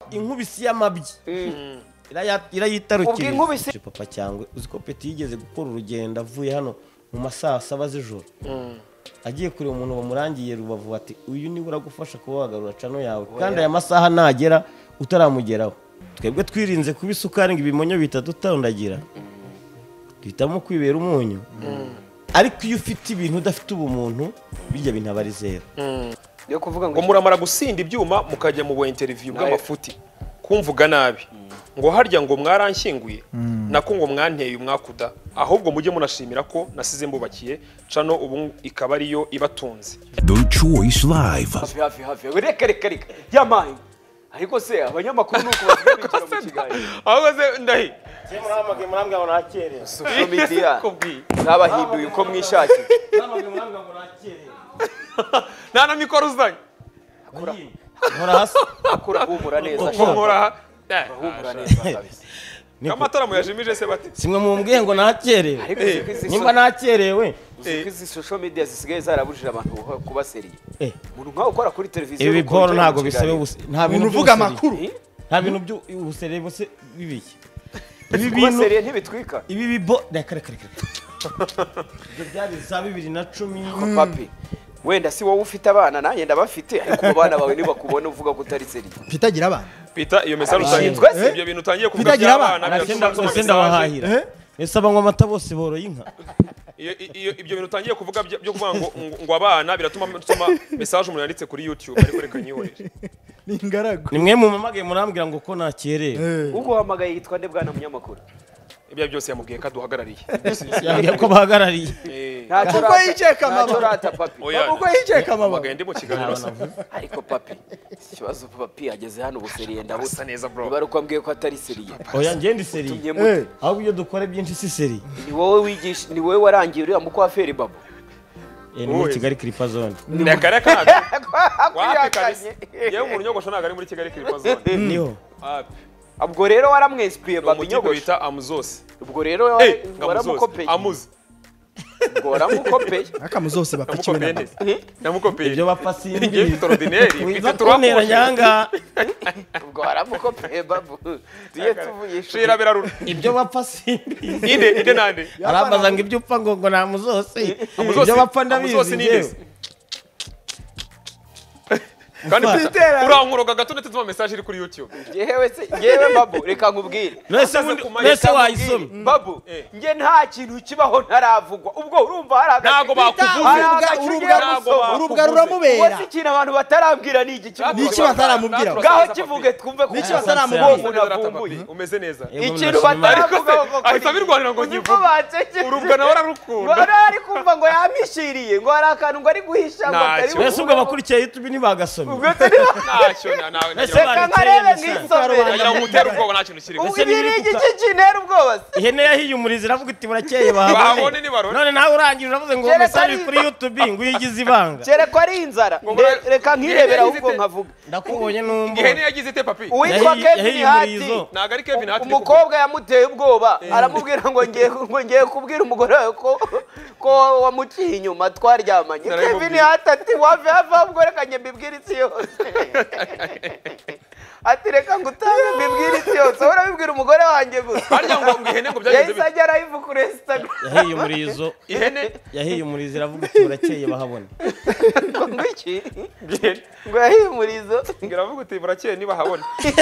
inkubisi y'amabyi irayitarukira papa cyangwa uzi ko Peti yigeze gukora urugendo avuye hano mu masaha 7 z'ijoro agiye kuri umuntu bamurangiye Rubavu ati uyu ni uragufasha kuba wagarura cano yawe kandi aya masaha nagera utaramugeraho twebwe twirinze kuba isukari ngo ibimonyo bitadutandagira duhitamo kwibera umunyu ariko iyo ufite ibintu udafite ubumuntu bijya bintabari zero yo kuvuga ngo muramara gusinda ibyuma mukajya mu bo interview bw'amafuti kumvuga nabi ngo harya ngo mwaranshyinguye nako ngo mwanteye umwakuda ahubwo mujye munashimira ko nasize mbubakiye cano ubu ikaba ariyo ibatunze. The Choice Live hafi reka yamaye ariko se abanyamakuru nuko basigaye mu kiganiro ahubwo se ndahi murambwe ngo nakere social media nabahinduye uko mwishaki murambwe ngo nakere nana mikoro uzanye nkora hasi akura humura neza nkora humura neza kabisa amatara muyajimije se bati simwe mumbwiye ngo nakerewe nimba nakerewe izi social media zisigaye zarabujije abantu kuba seriye umuntu nkaho ukora kuri televiziyo ibi boro ntago bisabe nta bintu uvuga amakuru nta bintu by'ubusere bose bibiki ibi bintu seriye ntibitwika ibi bibo reka ibyo byari za 2010 papi wenda si wowe ufite abana nanjye ndabafite ariko abana bawe nibakubona uvuga ko utari seriye pitagira abana Pita iyo message utangizwe ibyo bintu utangiye kuvuga by'abana birasenda wahahira ese abanywa amata bose boroye inka ibyo bintu utangiye kuvuga byo kuvuga ngo abana biratuma message umuntu yanditse kuri YouTube ariko reka nyiyorere ni ingaragu nimwe mu mamagaye murambwira ngo ko nakerewe ubwo hamagaye yitwa nde bwana munyamakuru ibyo byose yamubwiye ko aduhagarariye yambwiye ko bahagarariye kuko yiceka mama kuko yiceka mama bagende mu kiganiro ariko papi ikibazo papi ageze hano ubuseriye ndabusa neza bro bibaruko ambwiye ko atari seriye oya ngende seriye ahubwo iyo dukora byinshi si seriye ni wowe wigisha ni wowe warangiye uriya muko wa Feri Babo ni muri Kigali Clipa Zone reka wapi kabisa yewe umuntu nyogosho naga ari muri Kigali Clipa Zone niho ubwo rero waramwespiye Babo nyogosho bita amuzose ubwo rero waramukopeye amuzi ubwo waramukopeye akamuzose bapakiwe namukopeye ibyo bapfa sindi Victor Ordinaire Victor turonera nyanga ubwo waramukopeye Babo tuye tuvuyisha shira birarura ibyo bapfa sindi inde nande arabaza ngo ibyo upfa ngo namuzose ibyo bapfa ndabizi ngewe kandi urankuroga gato ndetse message iri kuri YouTube yewe Babo reka nkubwire nese wayisome Babo nge nta kintu kibaho ntaravugwa ubwo urumva hari ntago bakuvuze urubwa ruramubera wose ikintu abantu batarambwira ni iki niki bataramubwira ngaho kivuge twumve ko niki bataramubwira umeze neza ikintu bataravuga ahita birwanira ngo nyivuge urubwa nawe ararukunda ari kumva ngo yamishiriye ngo hari akantu ngo ari guhisha ngo atari wese ubwo bakurikiye YouTube nibagasomye reka nkarebe nk'isomero umutera ubwoba nta kintu kirimo ubiri igiki kinera ubwoba ihene yahiye umurizi iravuga iti burakeye bahabone none nawe urangije uravuze ngo message kuri YouTube ngo uyigize ibanga kereko ari inzara reka nkirebera ahubwo nkavuga ndakubonye numva ihene yagize ite papi uwitwa Kevin Hart naga ari Kevin Hart umukobwa yamuteye ubwoba aramubwira ngo ngiye kubwira umugore wawe ko wamuciye inyuma twaryamanye Kevin Hart ati wave ahubwo reka njye mbibwira isi yose ati reka ngutange mbibwira isi yose urabibwira umugore wanjye gusa harya ngo ihene ngo byagenze yahise agera live kuri Instagram yahiye umurizo ihene yahiye umurizo iravuga iti burakeye bahabona ngo iki ngo yahiye umurizo ngiravuga uti burakeye niba habona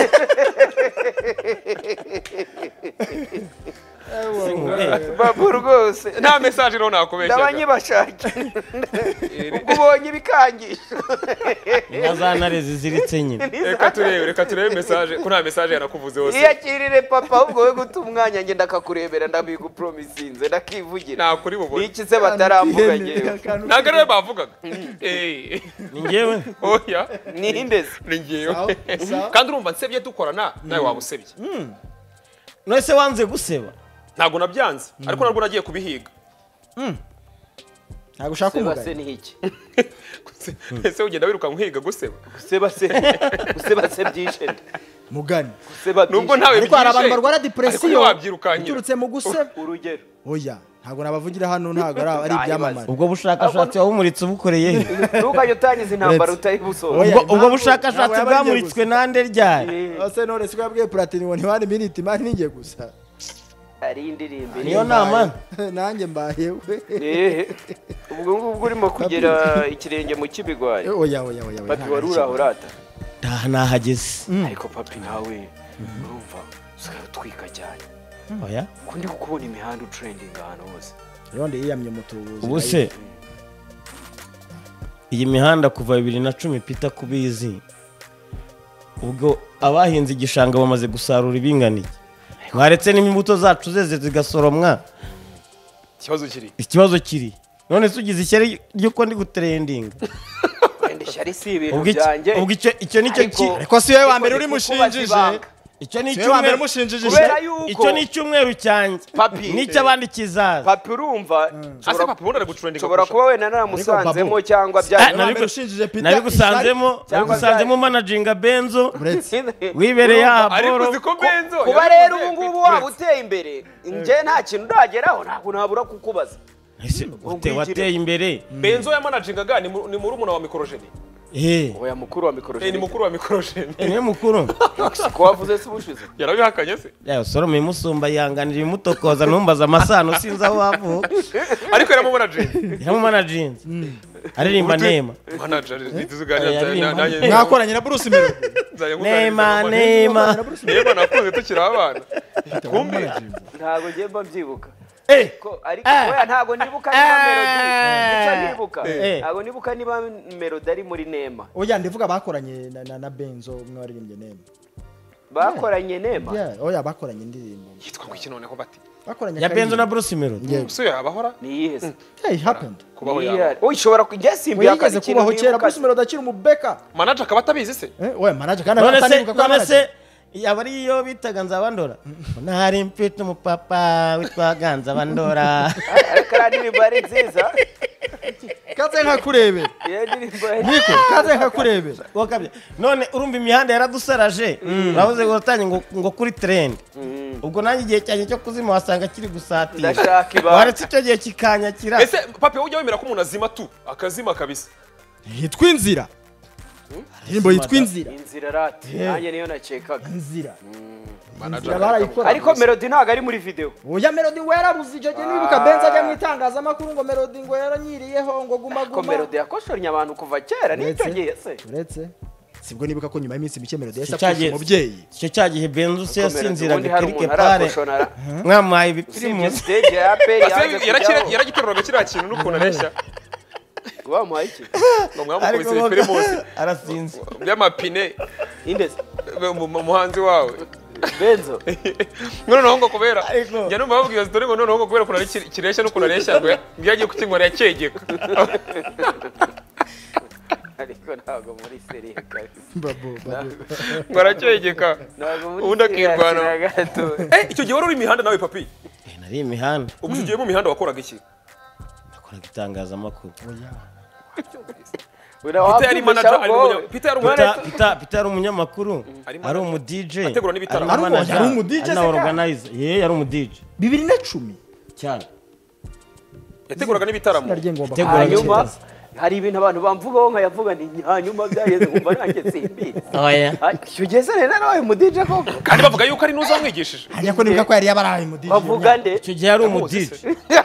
Babo rwose nta message rero nakubeshya ndabanyibashake ubwo ubonye ibikangisho nkazanare ziziritse nyine reka turebe message ko nta message yanakuvuze hose iyakirire papa ahubwo we guta umwanya nge ndakakurebera ndabigupromisinze ndakivugira nakuri bubone niki se bataramvuga ngewe naga rero bavugaga ni ngewe oya ninde se ni ngewe kandi urumva nsebye dukorana nawe wabusebye nese wanze guseba ntago nabyanze ariko narwo nagiye kubihiga ntago ushaka umugani se ni iki ese ugenda wiruka nkuhiga guseba guseba se byishe mugani nubwo ntawe ariko hari abantu barwara depression wabyirukanye turutse mu guseba urugero oya ntabwo nabavugira hano ntabwo ari ibyamamare ubwo bushakashatsi wabumuritse ubukoreye ntukajye utangiza intambara utayibusoza ubwo bushakashatsi bwamuritswe nande ryari ose none siko yabwiye Platini ngo ntibane minute imari ninjye gusa ari indirimbo niyo nama nanjye mbayewe ubwo ngubwo urimo kugera ikirenge mu kibigwaye oya papi wari uraho urata nahageze ariko papi nawe urumva utwika cyane oya ko ndi kukubona imihanda utrending ahantu hose ronde yiyamye mutubuzi ubu se iyi mihanda kuva 2010 Peter kubizi ubwo abahinze igishanga bamaze gusarura ibinganiye mwaretse n'imbuto zacu zeze zigasoromwa ikibazo kiri none se ugize ishyari ry'uko ndi gutrending wenda ishyari si ibintu byanjye ubwo icyo nicyo ariko si we wa mbere uri mushinjije icyo ni icyumweru mushinjije icyo ni icyumweru cyanjye n'icyo abandi kizaza papi urumva ase papi bunda gutrending ushobora kuba wenda naramusanzemo cyangwa nabigusanzemo managinga Benzo wibereye ariko ziko Benzo kuba rero ubu ngubu waba uteye imbere nje nta kintu ndageraho ntabwo nabura kukubaza wateye imbere Benzo ya managingaga ni murumuna wa Mikorojeni oya mukuru wa Mikorojeni ni mukuru wa Mikorojeni ni mukuru ko wavuze se ubushize yarabihakanye se ya sorome musumba yanganira imutokoza numbaza amasano sinza aho wavuka ariko yaramu managing aririmba Neema manager nituzuganira mwakoranye na Bruce Melody Neema nakunze tukiri abana kumbi ntago ngiye mbyibuka ariko oya ntago nibuka niba Melody ntago nibuka niba Melody ari muri Neema oya ndivuga bakoranye na Benzo mwaririmbye Neema bakoranye Neema oya bakoranye indirimbo yitwa ku kinone ko bati bakoranye ya Benzo na Bruce Melody so yabahora ni yes hey happened kubaho ya ushobora kujya simbi yakase kubaho kera Bruce Melody akiri umubeka manager akaba atabizi se oya manager kandi atanibuka ko manager yabari yo bitaga Nzabandora nari mfite umupapa witwaganza bandora kandi ni bari nziza kaze nkakurebe niko kaze nkakurebe wakabye none urumva imihanda yaradusaraje bavuze ngo tanye ngo kuri trend ubwo nanjye igihe cyane cyo kuzima wasanga kiri gusatira waretse icyo gihe kikanyakira ese papi ujya wemera ko umuntu azima tu akazima kabisa hitwa inzira Himbo yitwa inzira rati nanjye niyo nakekaga inzira ariko Melody ntago ari muri video oya Melody werabuze icyo gihe nibuka Benzo ajya mu itangazamakuru ngo Melody ngo yaranyiriyeho ngo guma ko Melody yakoshornya abantu kuva kera nicyo gihe se uretse sibwo nibuka ko nyuma y'iminsi mike Melody yasapfusha umubyeyi icyo cyagihe Benzo se yasinziraga kerike pare mwamaye ibipimo stage ya peri yaragiteruraga kiriya kintu n'ukuntu areshya wamuhaye iki ngo mwamukubise ibipirimusi arasinze by'amapine indese umuhanzi wawe Benzo noneho ngo kubera njya numva babwiye dore ngo noneho ngo kubera ukuntu ari kireshya n'ukuntu areshya ngo byagiye kukinkora yakegeka ariko ntabwo muri serie ngo arakegeka ubundi akirwana icyo gihe wari uri imihanda nawe papi nari imihanda ubwo ugiye mu mihanda wakoraga iki nakoraga itangazamakuru Peter yari umunyamakuru ari umu DJ ategura n'ibitaro ari umu DJ na organizer yari umu DJ 2010 cyane yateguraga n'ibitaramo hanyuma hari ibintu abantu bamvugaho nkayavuga ni hanyuma byageze kumva nanjye simbi oya icyo gihe se rero nawe mu DJ koko kandi bavuga yuko ari nuza mwigishije hanya ko nibuka ko yari yabaraye mu DJ bavuga nde icyo gihe yari umu DJ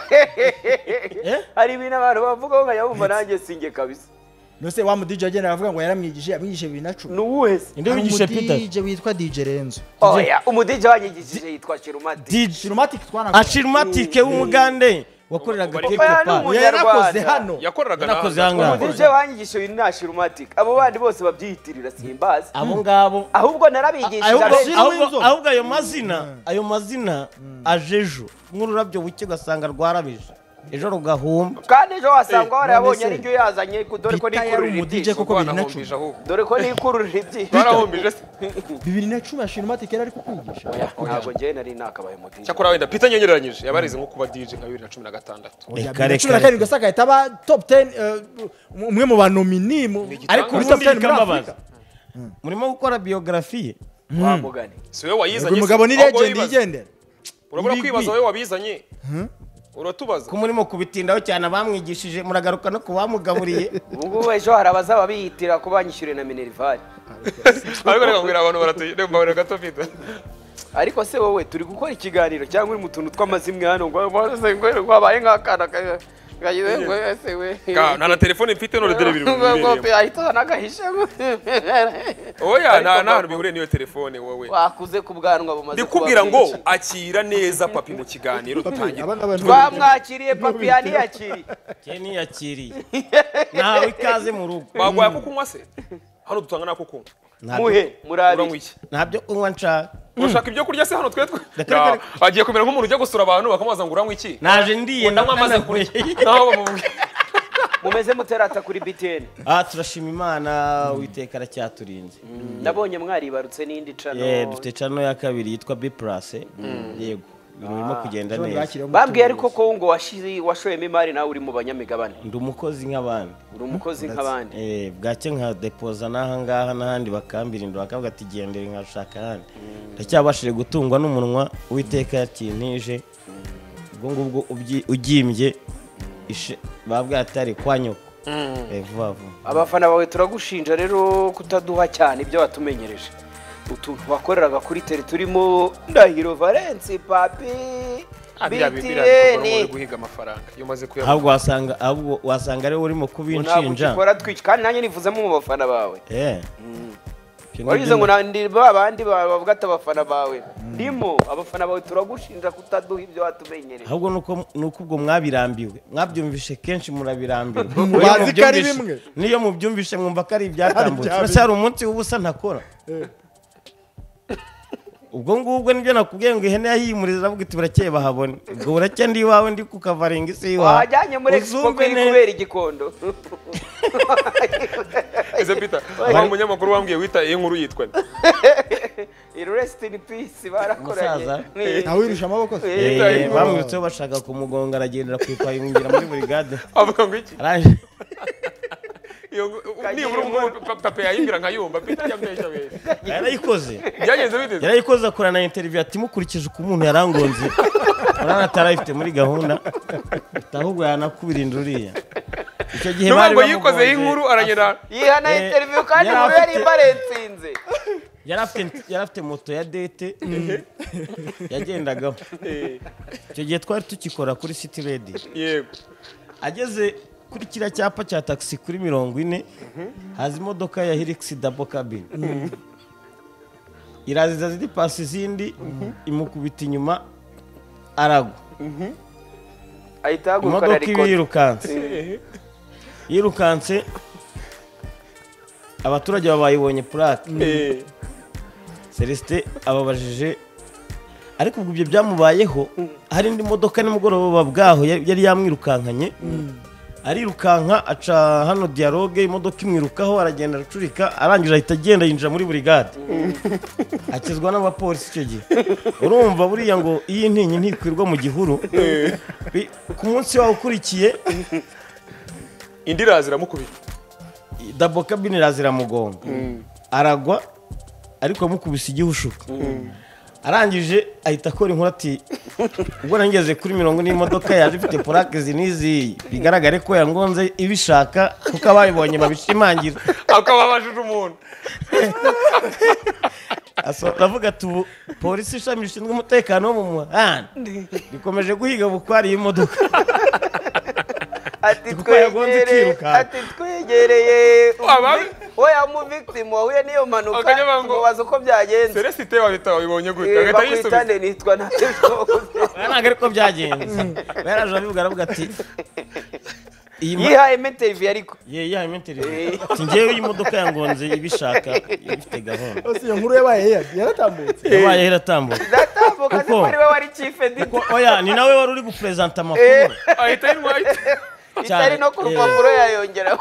hari ibintu abantu bamvugaho nkayabumva nanjye singe kabisa nose wa mu DJ agenda avuga ngo yaramwigishije amwigishije 2010 nuwese inde wigishe Peter DJ witwa DJ Renzo oya umu DJ wanyigishije yitwa Chirumatic Chirumatic twana Chirumatic w'umugande wakoreraga Pepe Pare yarakoze hano yakoraga hano umu DJ wanyigishije uyu na Chirumatic abo bandi bose babyiyitirira simbazi abo ngabo ahubwo narabigishije ahubwo ayo mazina ajejo nk'ururabyo buke gasanga rwarabije ejo rugahumba kandi ejo wasanga warabonye ari ryo yazanye dore ko nikururira DJ koko 2010 dore ko nikururira ibyi barahumbije 2010 Chirumatic yari kukwigisha ntabwo njye nari nakabaye mu DJ cyakora wenda Peter nyengereranyije yabarize nko kuba DJ nka 2016 reka gasaka yataba top 10 umwe mu banomini ariko top 10 kamabaza murimo gukora biography wamugani siwe wayizanye umugabo ni legend yigendera urabura kwibaza wowe wabizanye uratubaza ko murimo kubitindaho cyane abamwigishije muragaruka no kubamugaburiye ubwo ejo hari abazaba biyitira ko banyishyure na Minerval ariko reka mbwira abantu baratuyiremba gato Peter ariko se wowe turi gukora ikiganiro cyangwa uri mu tuntu tw'amazimwe hano ngo wabaye nk'akana nta na telefone mfite none dore biri ngo ahita nagahishe oya nta hantu bihuriye niyo telefone wowe wakuze ku bwanwa bumaze ndikubwira ngo akira neza papi mu kiganiro dutangira twamwakiriye papi yaniyakiriye cyane yakiriye nawe ikaze mu rugo bagwaya ko kunywa se hano dutanga nako kunywa muhe murabi ntabyo unywa nshaka urashaka ibyo kurya se hano twetwe agiye kumera nk'umuntu ujya gusura abantu bakamubaza ngo uranywa iki naje ndiye ndanywa amaze kurya naho bamubwiye mumeze muterata kuri BTN turashima Imana witeka aracyaturinze nabonye mwaribarutse n'indi cano dufite cano ya kabiri yitwa B+ yego birimo kugenda neza bambwiye ariko ko ngo washoyemo imari nawe uri mu banyamigabane ndi umukozi nk'abandi uri umukozi nk'abandi bwacye nka depoza n'aha ngaha n'ahandi bakambirinda bakavuga ati gendere nkashaka ahandi ndacyabashije gutungwa n'umunwa uwiteka yakintije ubwo ngubwo ugimbye babwiye atari kwa nyoko vuba vuba abafana bawe turagushinja rero kutaduha cyane ibyo watumenyereje utuntu wakoreraga kuri tele turimo Ndahiro Valence papi BTN guhiga amafaranga iyo maze ahubwo wasanga ari urimo kubinshinja ukora twiki kandi nanjye nivuzemo mu bafana bawe warize ngo nandi babandi bavuga ati abafana bawe ndimo abafana bawe turagushinja kutaduha ibyo watumenyereje ahubwo nuko ubwo mwabirambiwe mwabyumvishe kenshi murabirambiwe mubazi ko ari bimwe niyo mubyumvishe mwumva ko ari ibyatambutse uretse hari umunsi w'ubusa ntakora ubwo ngubwo nibyo nakubwiye ngo ihene yahimuriza aravuga iti burakeye bahabone ubwo buracye ndi iwawe ndi kukavaringa isi iwawe wajyanye muri expo kwiri kubera igikondo ese Peter wa munyamakuru wambwiye wita iyi nkuru yitwa rest in peace barakoranye nawe wirusha amaboko bamwitseho bashaka kumugonga aragendera ku ipayingira muri brigade avuga ngo iki araje nibura papa yayimbira nkayumva Peter yambesha we yarayikoze byagenze bite yarayikoze akorana interview ati mukurikije uko umuntu yarangonze urana atarayifite muri gahunda ahubwo yanakubirindira uriya icyo gihe bari ngo yikoze inkuru aragera yihana interview kandi muri yari baretsinze yarafite moto ya dete yagendagaho icyo gihe twari tukikora kuri City Radio yego ageze kuri kiriya cyapa cya taxi kuri 40 haza imodoka ya Hilux double cabin iraziza ziri pasi zindi imukubita inyuma aragwa ahita haguruka imodoka yirukanse abaturage babayibonye plaque Celestin ababajije ariko ubwo ibyo byamubayeho hari indi modoka nimugoroba bwaho yari yamwirukankanye arirukanka aca hano dialogue imodoka imwirukaho aragenda aracurika arangije ahita agenda yinjira muri brigade akizwa n'abapolisi icyo gihe urumva buriya ngo iyi ntinyi ntikwirwa mu gihuru ku munsi wawe ukurikiye indi razira mukubita double cabin razira mugonga aragwa ariko amukubise igihushuka arangije ahita akora inkuru ati ubwo nangeze kuri 40 n'imodoka yaje ifite plaque zinizi bigaragare ko yangonze ibishaka kuko abayibonye babishimangira akababajije umuntu aravuga ati polisi ishami rishinzwe umutekano wo mu muhanda bikomeje guhiga bukwari imodoka ati twegereye oya mu victim wahuye niyo manuka mubaza uko byagenze Celestin wabita wabibonye gute agata yisubiza nitwa ntabwo ariko byagenze baraje abivuga aravuga ati yihaye interview ariko yihaye interview ati ngewe iyi modoka yangonze ibishaka ifite gahunda iyo nkuru yabaye yaratambutse kuko ari we wari chief editor oya ni nawe wari uri gupresenta amakuru ahita yinwaye itari no ku rupapuro yayongeraho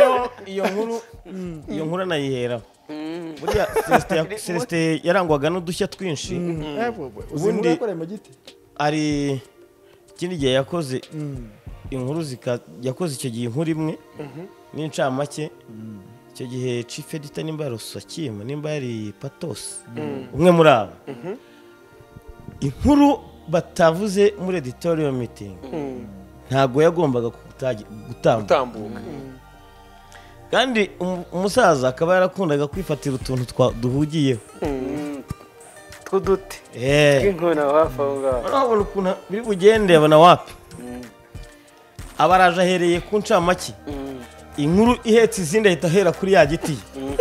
iyo nkuru anayiheraho buriya Celestin yarangwaga n'udushya twinshi ubundi ari ikindi gihe yakoze inkuru yakoze icyo gihe inkuru imwe n'incamake icyo gihe chief editor nimba yarusakiyemo nimba yari Patos umwe muri abo inkuru batavuze muri editorial meeting ntago yagombaga gutambuka kandi umusaza akaba yarakundaga kwifatira utuntu duhugiyeho tw'uduti eh tw'inkona hafi aho ngaho urabona ukuntu biri bugende abana wapi abaraje ahereye ku ncamake inkuru ihetse izindi ahita ahera kuri ya giti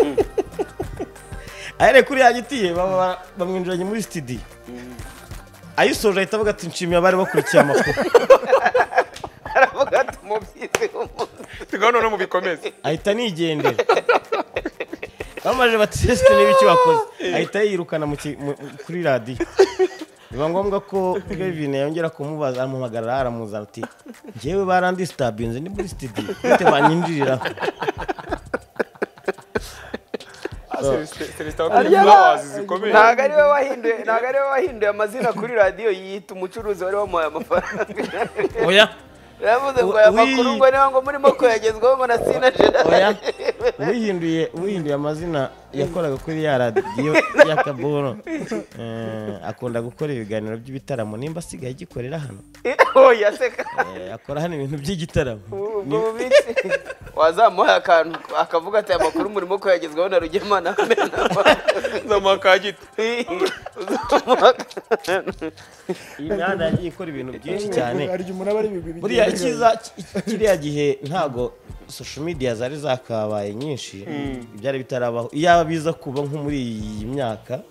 ahereye kuri ya giti bamwinjiranye muri studio ayisoje ahita avuga ati nshimiye abari bakurikiye amakuru aravuga ati umubyizi tugano no mubikomeze ahita nigendera bamaje bateste n'ibiki bakoze ahita yirukana kuri radio biba ngombwa ko Kevin yongera kumubaza amuhagarara aramuzana ati njyewe barandistabinze ni muri studio bite banyinjirira ntago ari we wahinduye amazina kuri radio yita umucuruzi wari wamuhaye amafaranga oya yavuze ngo aya makuru ngo niba ngo murimo kuyagezwaho ngo nasina oya uhinduye amazina yakoraga kuri ya radio y'akabono akunda gukora ibiganiro by'ibitaramo nimba asigaye gikorera hano oya seka akora hano ibintu by'igitaramo wazamuha akantu akavuga ati aya makuru murimo kuyagezwaho na Rugemana zamakagita iyi mihanda yagiye ikora ibintu byinshi cyane buriya kiriya gihe ntago social media zari zakabaye nyinshi byari bitarabaho iyo biza kuba nko muri iyi myaka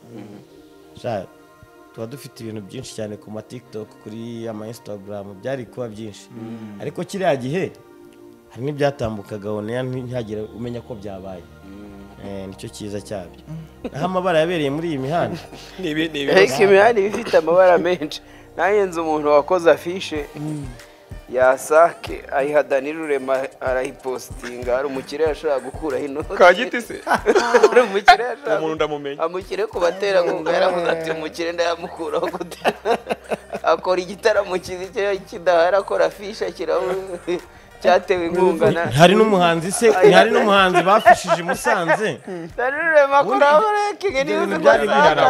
tuba dufite ibintu byinshi cyane ku ma TikTok kuri ama Instagram byari kuba byinshi ariko kiriya gihe hari n'ibyatambukaga oneya ntihagire umenya ko byabaye nicyo cyiza cyabyo naho amabara yabereye muri iyi mihanda ariko imihanda ifite amabara menshi nayenze umuntu wakoze afishe yasake ayiha Dani Rurema arayipostinga hari umukire yashaka gukuraho inoti kagiti se hari umukire yashaka umuntu ndamumenya amukire kubatera ngo yaravuze ati umukire ndayamukuraho gute akora igitaramo kidahari akora afishe kiraho cyatewe inkunga hari n'umuhanzi se hari n'umuhanzi bafishije Musanze Dani Rurema kuraboreke ibintu byari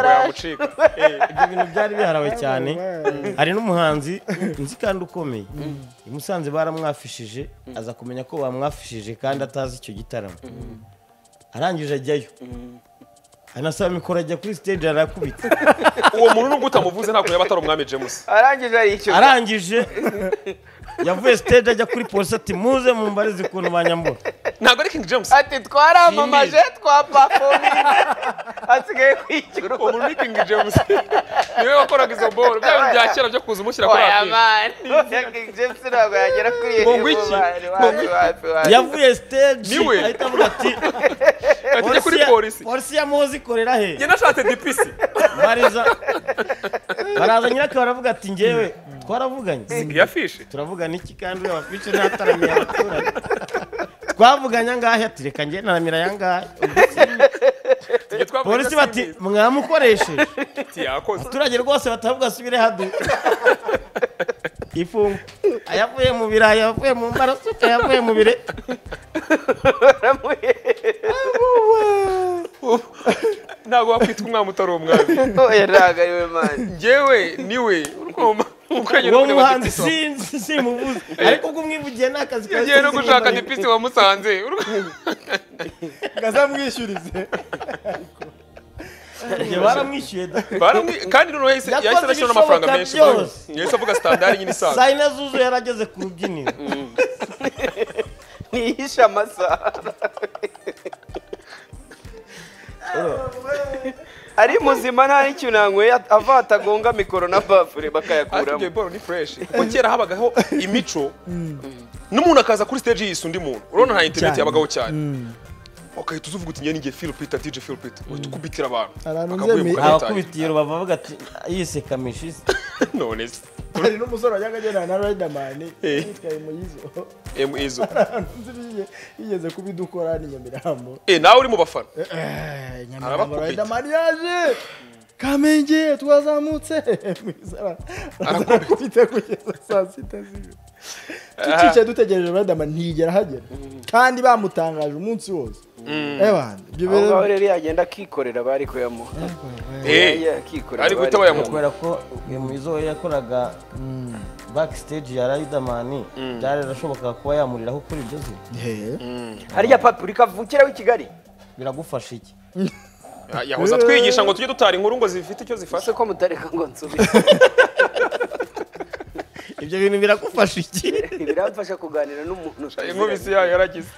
biharawe cyane hari n'umuhanzi nzi kandi ukomeye i Musanze baramwafishije aza kumenya ko bamwafishije kandi atazi icyo gitaramo arangije ajyayo anasaba mikoro ajya kuri stage arakubita uwo muntu nubwo utamuvuze ntabwo yaba atari umwami James arangije yavuye stage ajya kuri polisi ati muze mumbarize ukuntu banyambura ntabwo ari King James ati twaramamaje twapafominze asigaye kwishyura umuntu ni King James niwe wakoraga izo ball bya bya kera byo kuza umushyira kuri afite King James ntabwo yagera kuri iyo yavuye stage ahita avuga ati ati kuri polisi yamuzi ikorera he njye nashatse DPC baraza nyiraka baravuga ati njyewe twaravuganye yafishe turavugana iki kandi we wafishe ntataramiye abaturage twavuganye angahe ati reka njye naramira yangahe polisi bati mwamukoresheje abaturage rwose batavuga asubire hadu ifunga ayavuye mu birayi ayavuye mu maraso ayavuye mu bire ntabwo wakwitwa umwami utari umwami oya ntabwo ari we mani njyewe niwe uwo muhanzi simuvuze ariko ubwo umwivugiye n'akazi kawe yagiye no gushaka DPC wamusanze ngazamwishyurize baramwishyuye kandi noneho yahise ashyira n'amafaranga menshi yahise avuga standard nyine isanzwe saa yine zuzuye yarageze ku rubyiniro ntihishe amasaha ari muzima nta n'ikintu yanyweye ava atagonga mikoro na bafure bakayakuramo ariko ball ni fresh kuko kera habagaho imico n'umuntu akaza kuri stage yise undi muntu urabona nta internet yabagaho cyane ukahita uzuvuga uti njye Phil Peter DJ Phil Peter ukubitira abantu abakubitiye rubavu bavuga ati yise kamishi none se hari n'umusore wajyaga agenda na Riderman yitwaye Muyizo yigeze kubidukora ni Nyamirambo nawe uri mu bafana Nyamirambo Riderman yaje Kamenge twazamutse arakubita kugeza saa sita tucice dutegereje Riderman ntiyigera hagera kandi bamutangaje umunsi wose ibyo aho ngaho bintu rero yagenda akikorera bari kuyamuha akikorera ari guhita bayamuha kubera ko Muizo yakoraga backstage ya Riderman byarashoboka kuba yamuriraho kuri ibyo zina. harya Paprika vukira w'i Kigali Biragufasha iki? yahoze atwigisha ngo tujye dutara inkuru ngo zifite icyo zifasha ko mutareka ngo nsubire Ibyo bintu biragufasha iki? biramfasha kuganira n'umuntu inkubisi yayo yaragize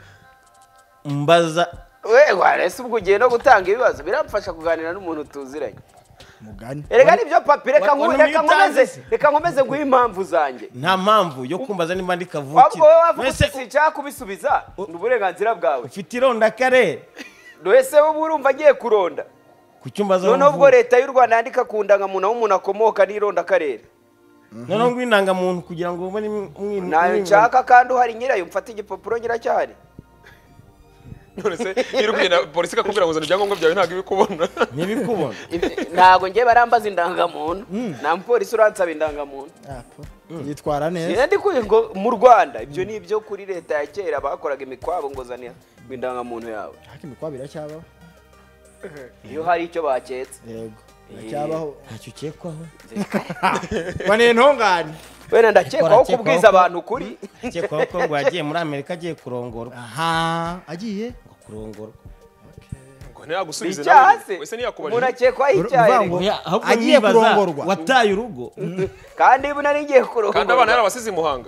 Mbaza warese ubwo ugiye no gutanga ibibazo biramfasha kuganira n'umuntu tuziranye mugani erega nibyo Papi reka nkomeze guha impamvu zanjye nta mpamvu yo kumbaza nimba ndi wabwo kavukire. wowe wavuga uti sinshaka kubisubiza ni uburenganzira bwawe Ufite ironda karere. wese wowe urumva agiye kuronda Kucyumbaza noneho ubwo leta y'u Rwanda yandika ku ndangamuntu aho umuntu akomoka n'ironda akarere noneho ngo indangamuntu kugira ngo ubone nayo nshaka kandi uhari nyirayo mfata igipapuro nyiracyahari none se iyo uri na polisi ikakubwira ngo uzana ibyangombwa byawe ntabwo ibikubona ntibikubona. ntabwo ngiye barambaza indangamuntu nta mupolisi uransaba indangamuntu yitwara neza ndi kuvuga ngo mu Rwanda ibyo ni ibyo kuri leta ya kera bakoraga imikwabo ngo zanira indangamuntu yawe ariko imikwabo iracyabaho iyo hari icyo baketse yego iracyabaho Ntacyo ukekwaho. bane intungane wenda ndakekwaho kubwiza abantu kuri Ukekwaho ko ngo yagiye muri Amerika agiye kurongorwa. aha agiye Ngo kurongorwa. ngo ntiyagusubize icyaha se wese umuntu ntiyakubajije akekwaho icyaha Uvuga rero. ngo Ahubwo agiye nibaza, kurongorwa. wataye urugo. kandi ibu nari ngiye kurongorwa kandi abana yarabasize i Muhanga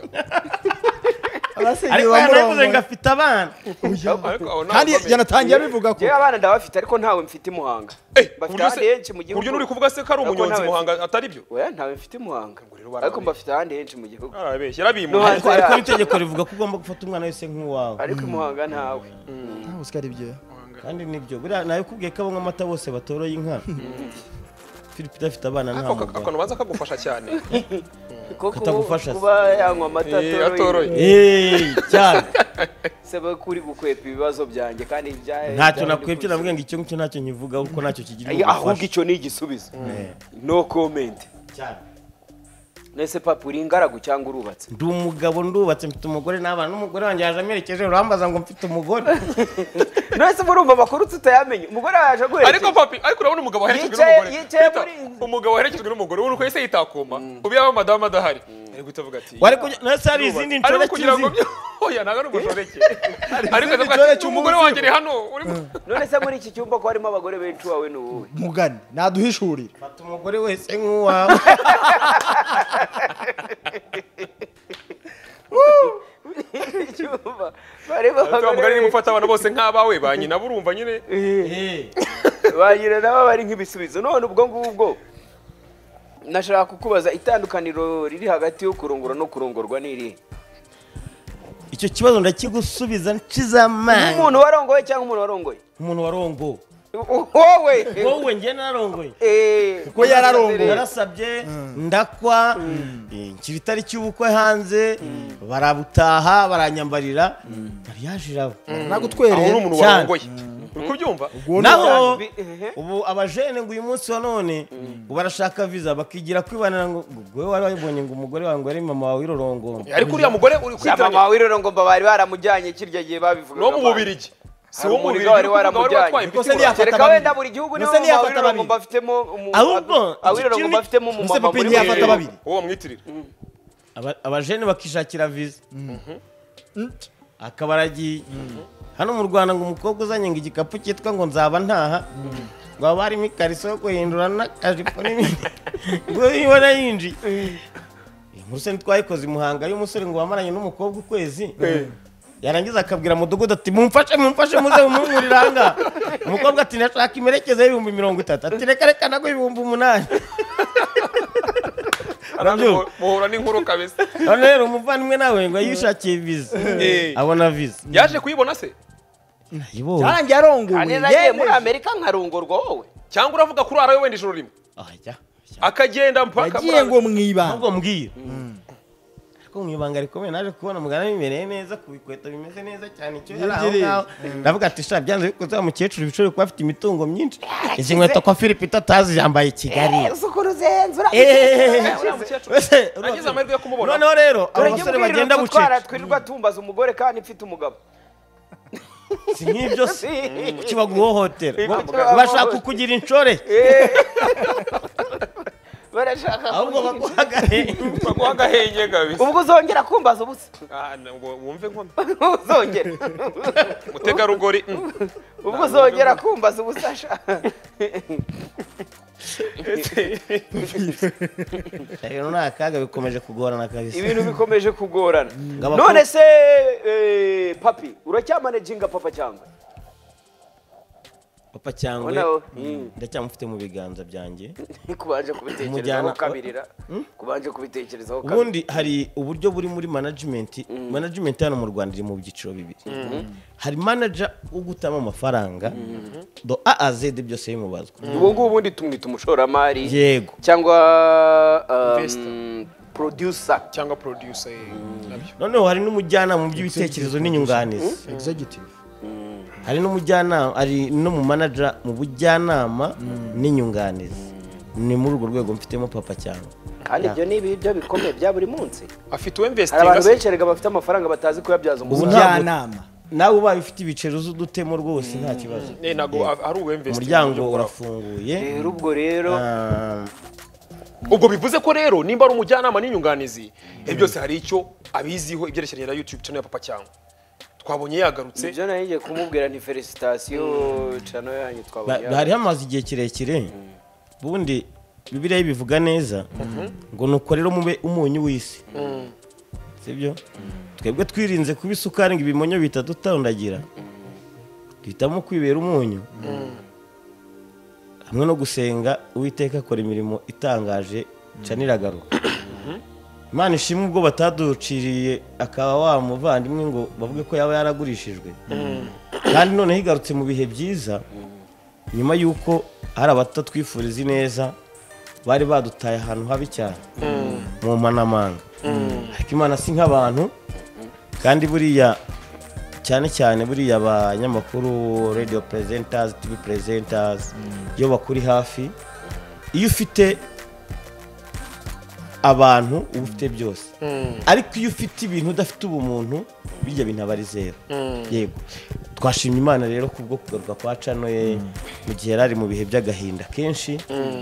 Ariko yanavuze ngo afite abana. ariko aho kandi yanatangiye abivuga ko jewe abana ndabafite ariko ntawe mfite i Muhanga bafite ahandi henshi mu gihugu buryo nuri kuvuga se ko ari umunyonzi i Muhanga atari byo oya ntawe mfite i Muhanga ariko mbafite ahandi henshi mu gihugu arabeshya yarabimuye No, Ariko n'itegeko rivuga ko ugomba gufata umwana wese nk'uwawe. ariko i Muhanga ntawe ntabwo ari byo Kandi nibyo. Buriya nabikubwiye ko abanywa amata bose batoroye inka. Philip idafite abana nta mugabo. akantu baza kagufasha cyane Katagufasha se. kuba yanywa amata atoroye Cyane. se kuri gukwepa ibibazo byanjye kandi Ntacyo nakwebye navuga ngo icyo ngicyo ntacyo nkivuga kuko ntacyo kigira ahubwo ubufasha. icyo ni igisubizo no comment Cyane. nese Papa uri ingaragu cyangwa urubatse Ndi umugabo ndubatse mfite umugore n'abana n'umugore wanjye yaje amerekeje urambaza ngo mfite umugore. nese murumva amakuru tutayamenye umugore yaje guherekeza ariko Papi ariko urabona umugabo waherekejwe yicaye n'umugore muri umugabo waherekejwe n'umugore ubu uko yese yitakoma ubu yaba madamu adahari ari guhita avuga ati Wari nese hari izindi ariko nshore kugira ngo kizi. oya ntago ari umushoreke ariko akavuga ati umugore wanjye ni hano none se muri iki cyumba ko harimo abagore benshi wawe ni wowe mugani naduhishurira Fata umugore wese nk'uwawe. icyumba barimo abagore abagore nimufata abana bose nk'abawe ba nyina burumva nyine bagira nabo bari nk'ibisubizo none ubwo ngubwo nashaka kukubaza itandukaniro riri hagati yo kurongora no kurongorwa n'iri Icyo kibazo ndakigusubiza nshizamanga. umuntu warongoye cyangwa umuntu warongoye Umuntu warongo. wowe Wowe njye narongoye. ko yararongoye. Yarasabye ndakwa nkiri itariki y'ubukwe hanze barabutaha baranyambarira mariage iraba. aho uri nagutwereye umuntu cyane. warongoye uri kubyumva Naho ubu abajene ngo uyu munsi wa none barashaka visa bakigira kwibanira ngo wewe wari wabonye ngo umugore wawe ngo ari mama wawe irorongomba. ariko uriya mugore uri mama kwitiranya wawe rero ngo bari baramujyanye kirya gihe babivuga no mu Bubirigi si wo mu Bubirigi wari waramujyanye Ko se ntiyafata kereka babiri. wenda buri gihugu niho Mbese ntiyafata mama wawe babiri. bafitemo Ahubwo, awirero ngo iki- bafitemo Mbese umumama Papi muri ntiyafata Bubirigi. babiri. uwo mwitirira Abajene bakishakira visa. Akaba aragiye. Hano mu Rwanda ngo umukobwa uzanye ngo igikapu cyitwa ngo nzaba ntaha. Ngo haba harimo ikariso yo guhindura n'akajipo n'ibindi. Ngo yibona yinjiye. Inkuru se ntitwayikoze i Muhanga y'umusore ngo wamaranye n'umukobwa ukwezi. Yarangiza akabwira mudugudu ati mumfashe muze mumurira hanga. Umukobwa ati ndashaka imerekeze y'ibihumbi 30. Ati reka nago ibihumbi 8. muhura n'inkuru kabisa None rero umuvandimwe nawe ngo yishakiye visa. Abona visa. yaje kuyibona se Nayibonye. cyarangiye arongowe kandi nagiye muri Amerika nkarongorwa wowe cyangwa uravuga kuri arayo wenda ijoro rimwe Ajya. akagenda mpaka yagiye ngo mwibanga Ahubwo mbwira. Ariko mu ibanga rikomeye naje kubona mugana bimereye neza ku bikweta bimeze neza cyane icyo yari aho ngaho. Ndavuga ati sha byanze bikoze umukecuru bishobora kuba afite imitungo myinshi. Izi nkweto kwa Philip itazi yambaye Kigali. usukuru zenzura Nagize amahirwe yo kumubona Noneho rero abo basore bagenda bucece. twirirwa tumbaza umugore kandi mfite umugabo si nk'ibyo se kuki baguhohotera Kuki bashaka kukugira inshore barashaka ahubwo baguha agahenge baguha agahenge kabisa ubwo uzongera kumbaza ubusa ngo wumve nkome uzongera umutegarugori ubwo uzongera kumbaza ubusa sha rero nta kaga bikomeje kugorana kabisa ibintu bikomeje kugorana Ngaba none se papi uracyamanaginga papa cyangwa papa cyangwa Noneho, ndacyamufite mu biganza byanjye kubanje kubitekerezaho Umujyana- kabirira kubanje kubitekerezaho kabiri ubundi hari uburyo buri muri management management hano mu Rwanda iri mu byiciro bibiri hari manager wo gutama amafaranga do A a Z byose bimubazwa ubu ngubu ubundi tumwita umushoramari yego cyangwa Investor. producer cyangwa producer nabyo noneho hari n'umujyanama mu by'ibitekerezo n'inyunganizi executive hari n'umujyanama ari no mu manager mu bujyanama n'inyunganizi ni muri urwo rwego mfitemo papa cyangwa kandi ibyo ni ibiryo bikomeye bya buri munsi afite uwemvestinga hari abantu benshi erega bafite amafaranga batazi kuyabyaza Ubu umusaruro ntabwo- ubujyanama nawe ubaye ufite ibiceri uzudutemo rwose nta kibazo ntabwo ari uwemvestinga umuryango urafunguye rero ubwo rero ubwo bivuze ko rero nimba ari umujyanama n'inyunganizi ibyo byose hari icyo abiziho ibyerekeranye na YouTube channel ya papa cyangwa twabonye yagarutse ibyo nari ngiye kumubwira ni felicitation channel yanyu twabonye hari hamaze igihe kirekire ubundi Bibiliya bivuga neza ngo nuko rero mube umunyu w'isi sibyo twebwe twirinze kuba isukari ngo ibimonyo bitadutandagira duhitamo kwibera umunyu hamwe no gusenga Uwiteka akora imirimo itangaje caniragaruka Imana ishimwe ubwo bataduciriye akaba wa muvandimwe ngo bavuge ko yaba yaragurishijwe kandi none higarutse mu bihe byiza nyuma y'uko hari abatatwifuriza ineza bari badutaye ahantu habi cyane mu manamanga ariko Imana si nk'abantu kandi buriya cyane cyane buriya abanyamakuru radio presenters TV presenters iyo bakuri hafi iyo ufite abantu uba ufite byose ariko iyo ufite ibintu udafite ubumuntu bijya bintu aba ari zero yego twashimye Imana rero kubwo kugaruka kwa cano ye mu gihe yari ari mu bihe by'agahinda kenshi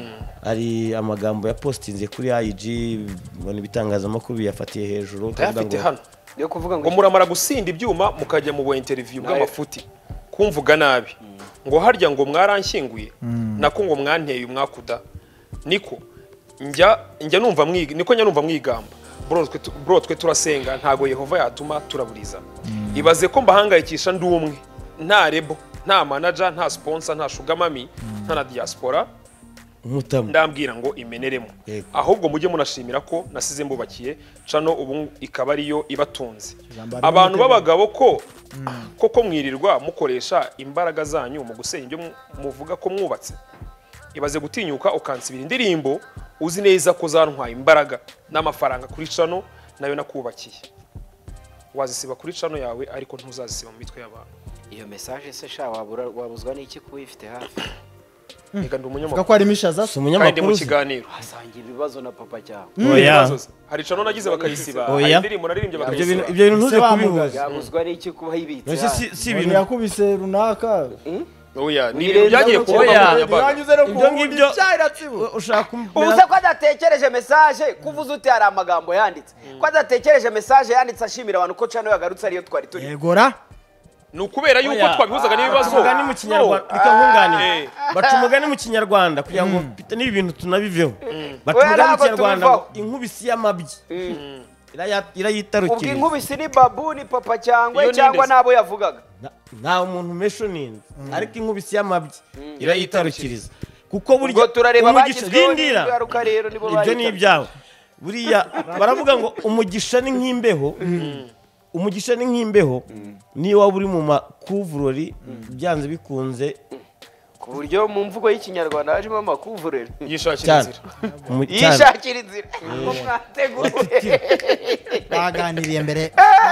hari amagambo ya postinze kuri IG mbona ibitangazamakuru biyafatiye hejuru afite hano yo kuvuga ngo muramara gusinda ibyuma mukajya mu bu interview bw'amafuti kumvuga nabi ngo harya ngo mwaranshyinguye nako ngo mwanteye umwakuda niko njya numva mwigamba bro twe turasenga ntago Yehova yatuma turaburiza ibaze ko mbahangayikisha ndi umwe nta rebo nta manager nta sponsor nta sugar mami nta na diaspora ndambwira ngo imeneremo ahubwo mujye munashimira ko nasize mbubakiye cano ubu ikaba ariyo ibatunze abantu b'abagabo ko mwirirwa mukoresha imbaraga zanyu mu gusenya ibyo muvuga ko mwubatse ibaze gutinyuka ukansibira indirimbo uzi neza ko zantwaye imbaraga n'amafaranga kuri cano nayo nakubakiye wazisiba kuri cano yawe ariko ntuzazisiba mu mitwe y'abantu iyo message se sha wabuzwa n'iki kuyifite hafi Ega ndi umunyamakuru ko harimo ishaza kandi mu kiganiro hasangira ibibazo na papa cyawe hari cano nagize bakayisiba Oya. hari indirimbo naririmbye bakayisiba ibyo bintu ntuze kubihuza yabuzwa n'iki kuba yibitse si ibintu ibintu yakubise runaka oya ni ibintu byagiye ku mbuga nkoranyambaga yanyuze no ibyo ku ngibyo cyaratsibu ushaka ubuze ko adatekereje message kuvuza uti hari amagambo yanditse ko adatekereje message yanditse ashimira abantu ko cano yagarutse ariyo twari turi yegora ni ukubera yuko twabihuzaga n'ibibazo umugani mu kinyarwanda bikankunganira baca umugani mu kinyarwanda kugira ngo n'ibi bintu tunabiveho baca umugani mu kinyarwanda ngo inkubisi y'amabyi ubwo irayitarukiriza inkubisi ni babu ni papa cyangwa Iyo ni cyangwa ndetse. nabo yavugaga nta muntu meshoninze ariko inkubisi y'amabyi irayitarukiriza kuko burya ubwo turareba umugisha bagizweho rindira n'ingaruka rero nibo ibyo ni ibyawe buriya baravuga ngo umugisha ni nk'imbeho umugisha ni nk'imbeho niyo waba uri mu makuvurori byanze bikunze ku buryo mu mvugo y'ikinyarwanda hajemo amakuvureri yishakira inzira yishakira inzira ngo mwateguye baganiriye mbere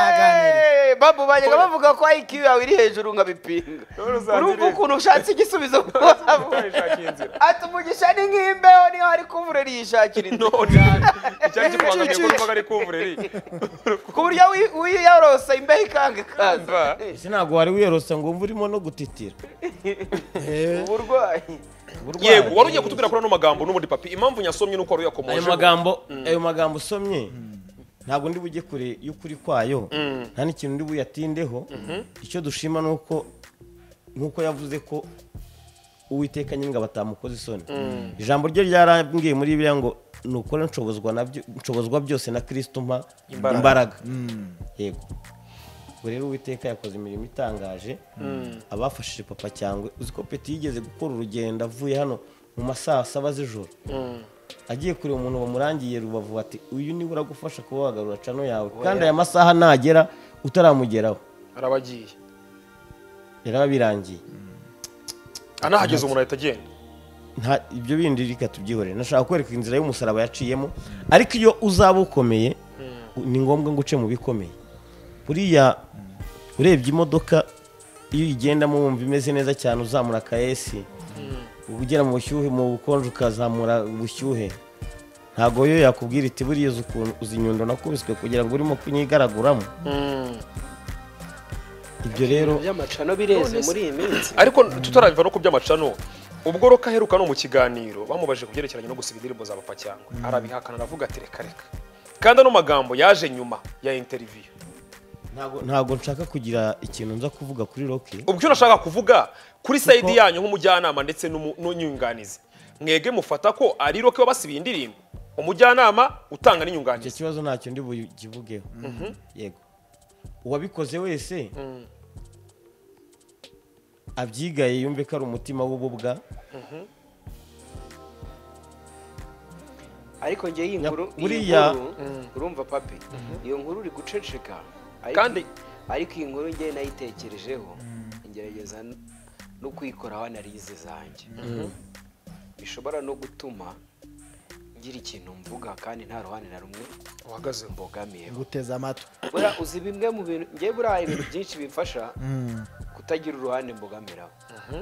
babu bajyaga bavuga ko IQ yawe iri hejuru nkabipinga urumva ukuntu ushatse igisubizo ati umugisha ni nk'imbeho niyo niyo hari kuvureri yishakira inzu icyari kikubangamiye ko numvaga ari kuvureri ku buryo wiyorosa imbeho ikanga ikaza ese ntabwo wari wiyorosa ngo wumve urimo no gutitira uburwayi yego wari ugiye kutubwira kuri ano magambo n'ubundi papi impamvu nyasomye nuko wari uyakomoje ayo magambo usomye ntabwo ndi bujye kure y'ukuri kwayo nta n'ikintu ndi buyatindeho icyo dushima nuko nkuko yavuze ko Uwiteka nyine batamukoze isoni ijambo rye ryarambwiye muri Bibiliya ngo nukore nshobozwa byose na Kristo mpa imbaraga yego rero Uwiteka yakoze imirimo itangaje abafashije papa cyangwa uziko Peti yigeze gukora urugendo avuye hano mu masaha 7 z'ijoro agiye kure umuntu bamurangiye Rubavu ati uyu ni uragufasha kuba wagarura cano yawe kandi aya masaha nagera utaramugeraho arabagiye yarabirangiye anahageze umuntu ahita agenda nta ibyo bindi rika tubyihorere nashaka kwereka inzira y'umusaraba yaciyemo ariko iyo uzaba ukomeye ni ngombwa ngo uce mu bikomeye buriya urebye imodoka iyo igendamo wumva imeze neza cyane uzamura akayesi ugera mu bushyuhe mu bukonje ukazamura ubushyuhe ntago yo yakubwira iti buriya uzi inyundo nakubiswe kugira ngo urimo kunyigaraguramo ibyo rero by'amacano bireze muri iyi minsi ariko tutarabiva no ku by'amacano ubwo Roka aheruka no mu kiganiro bamubaje kubyerekeranye no gusiba indirimbo za papa cyangwa arabihakana aravuga ati reka kandi ano magambo yaje nyuma ya interview ntago nshaka kugira ikintu nza kuvuga kuri Roki ubwo nashaka kuvuga kuri side yanyu nk'umujyanama ndetse n'unyunganizi mwege mufata ko ari Roki wabasibiye indirimbo umujyanama utanga n'inyunganizi icyo kibazo ntacyo ndi bukivugeho yego uwabikoze wese abyigaye yumve ko ari umutima w'ububwa ariko ngiye iyi nkuru urumva papi iyo nkuru uri guceceka kandi ariko iyi nkuru ngiye nayitekerejeho ngerageza no kwikoraho analize zanjye bishobora no gutuma ngira ikintu mvuga kandi nta ruhande na rumwe uhagaze mbogamiye guteza amatwi bura uzi bimwe mu bintu ngiye buraye ibintu byinshi bifasha kutagira uruhande mbogamiraho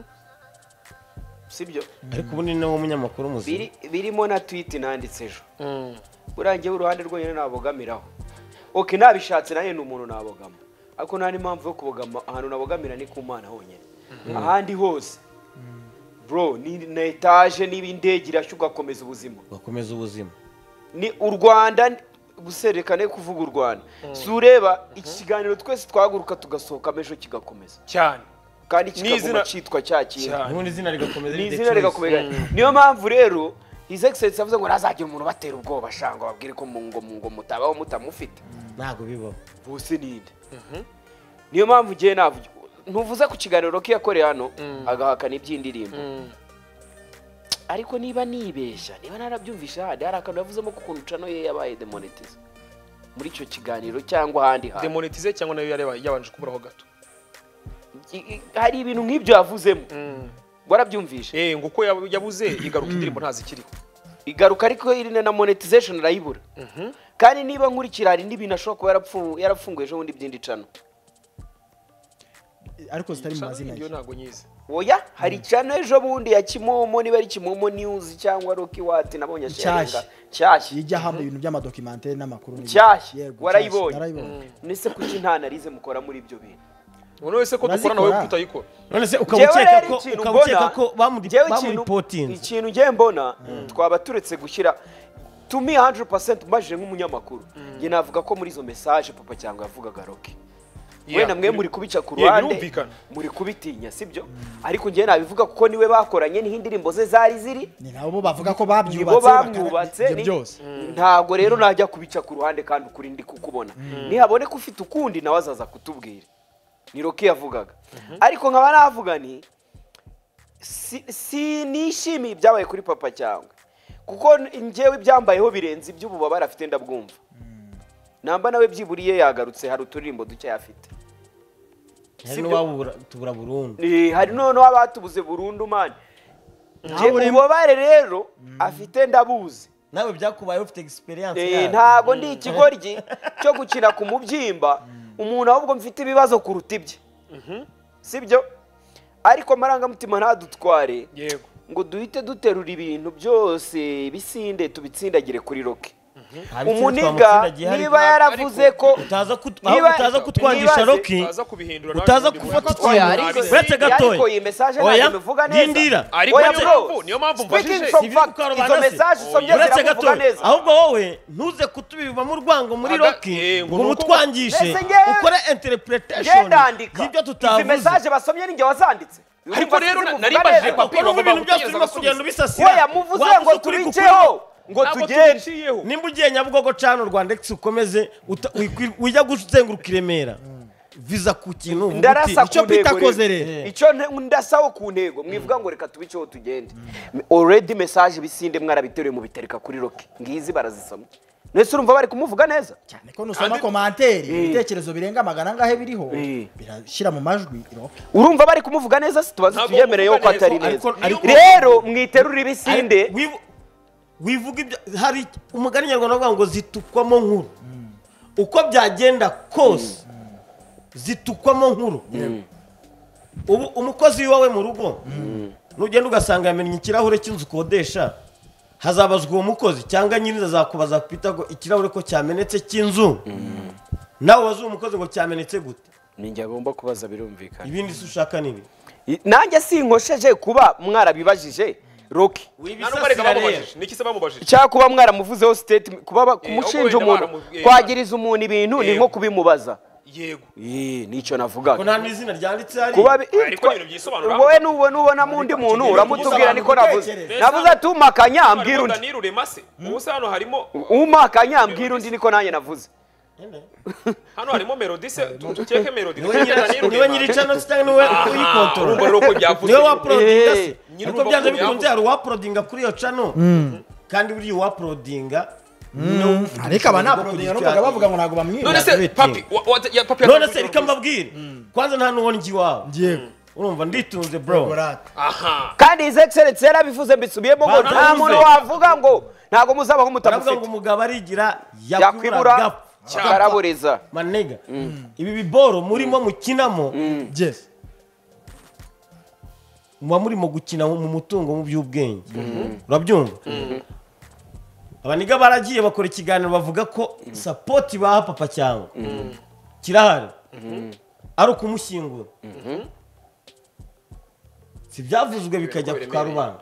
sibyo ariko ubu ni nawo munyamakuru muzima birimo na tweet nanditse ejo burangiye uruhande rwonyine nabogamiraho okay nabishatse naye ni umuntu nabogama ariko nta n'impamvu yo kubogama ahantu nabogamira ni ku Mana honyine ahandi hose bro ni na etage n'ibindege irashuka komeza ubuzima ni u Rwanda guserekane kuvuga u Rwanda sureba iki kiganiro twese twaguruka tugasohoka mejo kigakomeza cyane kandi kikaguma cyitwa cyakindi n'ubundi izina rigakomeza niyo mpamvu rero His Excellency avuze ngo nazagira umuntu batera ubwoba shanga babwire ko ngo mutabaho mutamufite ntago bibaho bose ninde niyo mpamvu giye navuga ntuvuze ku kiganiro ko yakoreye hano agahakana iby'indirimbo ariko niba nibeshya niba narabyumvisha hari akantu yavuzemo ko ukuntu cano ye yabaye demonetize muri icyo kiganiro cyangwa ahandi hantu demonetize cyangwa nayo yabanje kuburaho gato hari ibintu nk'ibyo yavuzemo warabyumvishe ngo uko yabuze igaruka indirimbo ntazikiriho igaruka ariko irine na monetization arayibura kandi niba nkurikira hari n'ibintu ashobora kuba yarapfunguye ejo bundi by'indi cano ariko zitari mu mazina ye ntago nyize oya hari cano ejo bundi ya Kimomo niba ari Kimomo News cyangwa Rocky Wat nabonye sharinga cyashye yijya hamwe ibintu by'amadocumentaire n'amakuru cyashye warayibonye nese kuki nta analize mukora muri ibyo bintu uno wese ko dukora nawe kutayikora none se ukabukeka ko bamuripotinze ikintu ngiye mbona twaba turetse gushyira to me 100% mbajije nk'umunyamakuru nge navuga ko muri izo message papa cyangwa yavugaga Rocky wenda mwe muri kubica ku ruhande muri kubitinya sibyo ariko ngiye nabivuga kuko niwe bakoranye n'indirimbo ze zari ziri ni nabo bavuga ko babyubatse byose ntago rero najya kubica ku ruhande kandi ukuri ndi kukubona nihabone ko ufite ukundi nawe azaza kutubwira ni Rocky yavugaga ariko nkaba navuga ni si nishimiye ibyabaye kuri papa cyangwa kuko ngewe ibyambayeho birenze iby'ububabara afite ndabwumva namba nawe byiburiye yagarutse hari uturirimbo duke yafite hari n'uwabura tubura burundu hari none wabatubuze burundu man ububabare rero afite ndabuzi nawe byakubaye ufite experience ntago ndi ikigoryi cyo gukina ku mubyimba umuntu ahubwo mfite ibibazo kuruta ibye sibyo ariko marangamutima ntadutware ngo duhite duterura ibintu byose bisinde tubitsindagire kuri Rocky umuniga niba yaravuze ko utaza kutwangisha Rocky utaza gufata ikintu uretse gatoya iyi message ntabivuga neza dindira niyo mpamvu mbajije izo message somye ziravuga neza ahubwo wowe ntuze kutubivamo urwango muri Rocky ngo mutwangishe ukore interpretation y'ibyo tutavuze izi message basomye ninjye wazanditse ariko rero naribajije papiro ngo ibintu byose urimo kugenda ubisasira oya muvuze ngo turiceho ngo tugende nimba ugiye Nyabugogo cano Rwanda X ukomeze ujya guzenguruka i Remera viza ku kintu icyo bitakoze rero icyo ndasaho ku ntego mwivuga ngo reka tubiceho tugende already message bisinde mwarabiteruye mu bitereka kuri Rocky ngizi barazisoma nese urumva bari kumuvuga neza cyane ko nusoma commentaire ibitekerezo birenga magana ngahe biriho birashira mu majwi Rocky urumva bari kumuvuga neza tubaze tuyemereye ko atari neza rero mwiterura ibisinde wivuga ibyo hari umugani nyarwanda uvuga ngo zitukwamo nkuru uko byagenda kose zitukwamo nkuru ubu umukozi wawe mu rugo nugenda ugasanga yamenye ikirahure cy'inzu ukodesha hazabazwa uwo mukozi cyangwa nyiriza azakubaza kwita ngo ikirahure ko cyamenetse cy'inzu nawe wazuye umukozi ngo cyamenetse gute ninjye agomba kubaza birumvikana ibindi se ushaka nibi nanjye sinkosheje kuba mwarabibajije Rocky niki se bamubajije cyakuba mwaramuvuzeho statement kuba kumushinja umuntu kwagiriza umuntu ibintu ni nko kubimubaza yego nico navuga ko nta n'izina ryanditse hari kuba ariko ibintu byisobanura wowe nubona mundi muntu uramutubwira niko navuze tumakanya ambwira undi Danirure mase ubuse hano harimo umakanya ambwira undi niko nanjye navuze hano harimo melody se tukeke melody niwe nyiricano cyangwa niwe uyikontorora urumva rero ko byavuze niwe waprodinga se ariko byanze bikunze hari uwaprodinga kuri iyo channel kandi buri uwaprodinga ariko aba naprodinga n'ubaga bavuga ngo ntago bamwira none se papi none se reka mbabwire kwanza nta n'uwo ngi wawe urumva nditunze bro aha kandi his excellence yarabivuze mbisubiyemo ngo nta muntu wavuga ngo ntago muzabaho mutamufite ngo umugabo arigira yakwibura cyaraburiza manega ibi biboro murimo mukinamo yes muba murimo gukina mu mutungo mu by'ubwenge urabyumva abaniga baragiye bakora ikiganiro bavuga ko support baha papa cyangwa kirahari ari ukumushyingura si byavuzwe bikajya ku karubanda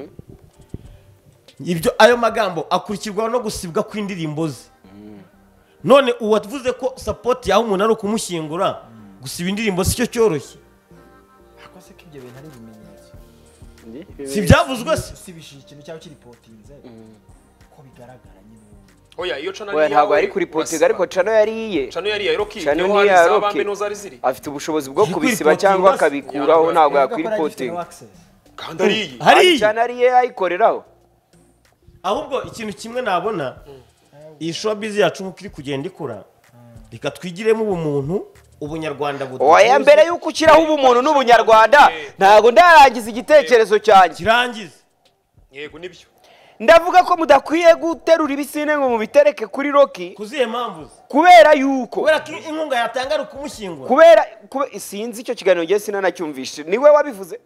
ibyo ayo magambo akurikirwa no gusibwa kw'indirimbo ze none uwavuze ko support yaho umuntu ari ukumushyingura gusiba indirimbo si cyo cyoroshye akose ko ibyo bintu ari bimenyetso si byavuzwe se sibishije ikintu cyawe kiripotinze ko bigaragara nyine oya iyo channel oya ntabwo ari kuri potinga ariko channel yariye channel yari Rocky channel ni ya Rocky afite ubushobozi bwo kubisiba cyangwa akabikuraho ntabwo yakwiri potinga kandi ariye hari channel ye ayikoreraho ahubwo ikintu kimwe nabona iyi showbiz yacu nk'uko iri kugenda ikura reka twigiremo ubumuntu ubunyarwanda buduhuza oya mbere yuko ukiraho ubumuntu n'ubunyarwanda ntabwo ndarangiza igitekerezo cyanjye kirangiza yego nibyo ndavuga ko mudakwiye guterura ibisine ngo mubitereke kuri Rocky kuziye mpamvu kubera yuko kubera ko inkunga yatanga ari ukumushyingura kubera sinzi icyo kiganiro ngiye sinanacyumvishe niwe wabivuze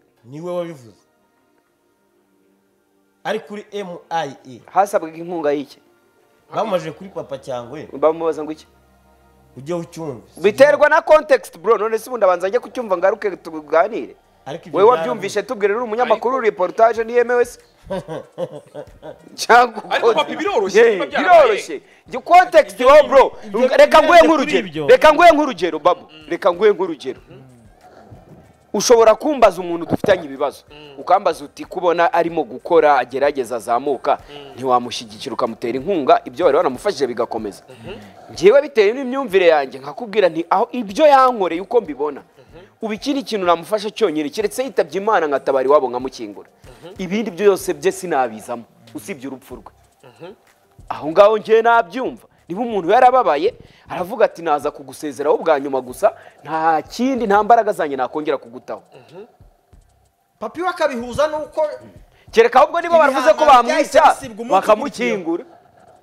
ari kuri MIE hasabwaga inkunga y'iki bamaje kuri papa cyangwe bamubaza ngo iki ujye ucyumva biterwa na context bro none se ubundi abanza njye kucyumva ngaruke tuganire wewe wabyumvishe tubwire uri umunyamakuru reportage niyemewe se cyangwa ariko papi biroroshye context wo bro reka nguye nk'urugero babu reka nguye nk'urugero ushobora kumbaza umuntu dufitanye ibibazo ukambaza uti kubona arimo gukora agerageza azamuka ntiwamushyigikira ukamutera inkunga ibyo bari banamufashije bigakomeza ngewe bitewe n'imyumvire yanjye nkakubwira nti aho ibyo yankoreye uko mbibona ubu ikindi kintu namufasha cyonyine keretse yitabye Imana nkatabari wabo nkamukingura ibindi byo yose bye sinabizamo usibye urupfu rwe aho ngaho ngewe nabyumva niba umuntu yarababaye aravuga ati naza kugusezeraho bwa nyuma gusa nta kindi nta mbaraga zanjye nakongera kugutaho papi wakabihuza nuko kereka ahubwo nibo baravuze ko bamwica bakamukingura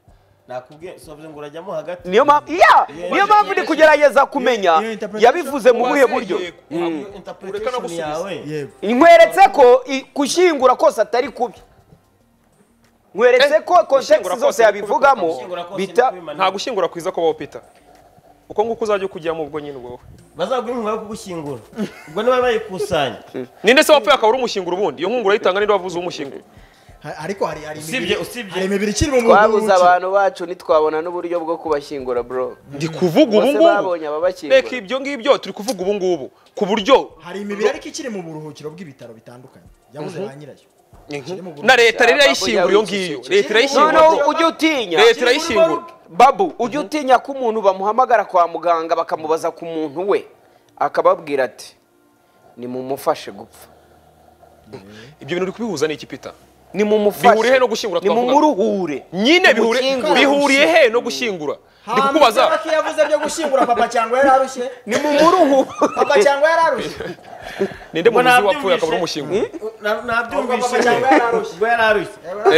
nakubwiye sovuze ngo urajyamo hagati niyo mpamvu ndi kugerageza kumenya yabivuze mu buhe buryo interpretation yawe nkweretse ko gushyingura kose atari kubi nkweretse ko context zose yabivugamo bita nta gushyingura kwiza ko Peter uko nguko uzajya kujyamo ubwo nyine ubwo bazaguha inkunga yo kugushyingura ubwo niba bayikusanya ninde se wapfuye akabura umushyingura ubundi iyo nkunga urayitanga ninde wavuze umushyingura ariko hari usibye imibiri ikiri mu twabuze abantu bacu ntitwabona n'uburyo bwo kubashyingura bro ndi kuvuga ubu ngubu babonye ababashyingura reka ibyo ngibyo turi kuvuga ubu ngubu ku buryo hari imibiri ariko ikiri mu buruhukiro bw'ibitaro bitandukanye yabuze ba nyirayo na leta rero irayishyingura iyo ngiyo leta irayishyingura noneho ujye utinya leta irayishyingura babu ujye utinya ko umuntu bamuhamagara kwa muganga bakamubaza ku muntu we akababwira ati nimumufashe gupfa ibyo bintu uri kubihuza n'iki Peter nimumufashe bihuriye he no gushyingura twavuga nimumuruhure nyine bihuriye he no gushyingura ndi kukubaza ko yavuze byo gushyingura papa cyangwa yararushye nimumuruhu papa cyangwa yararushye ninde muzi wapfuye akabura umushyingura nabyumvise ngo yararushye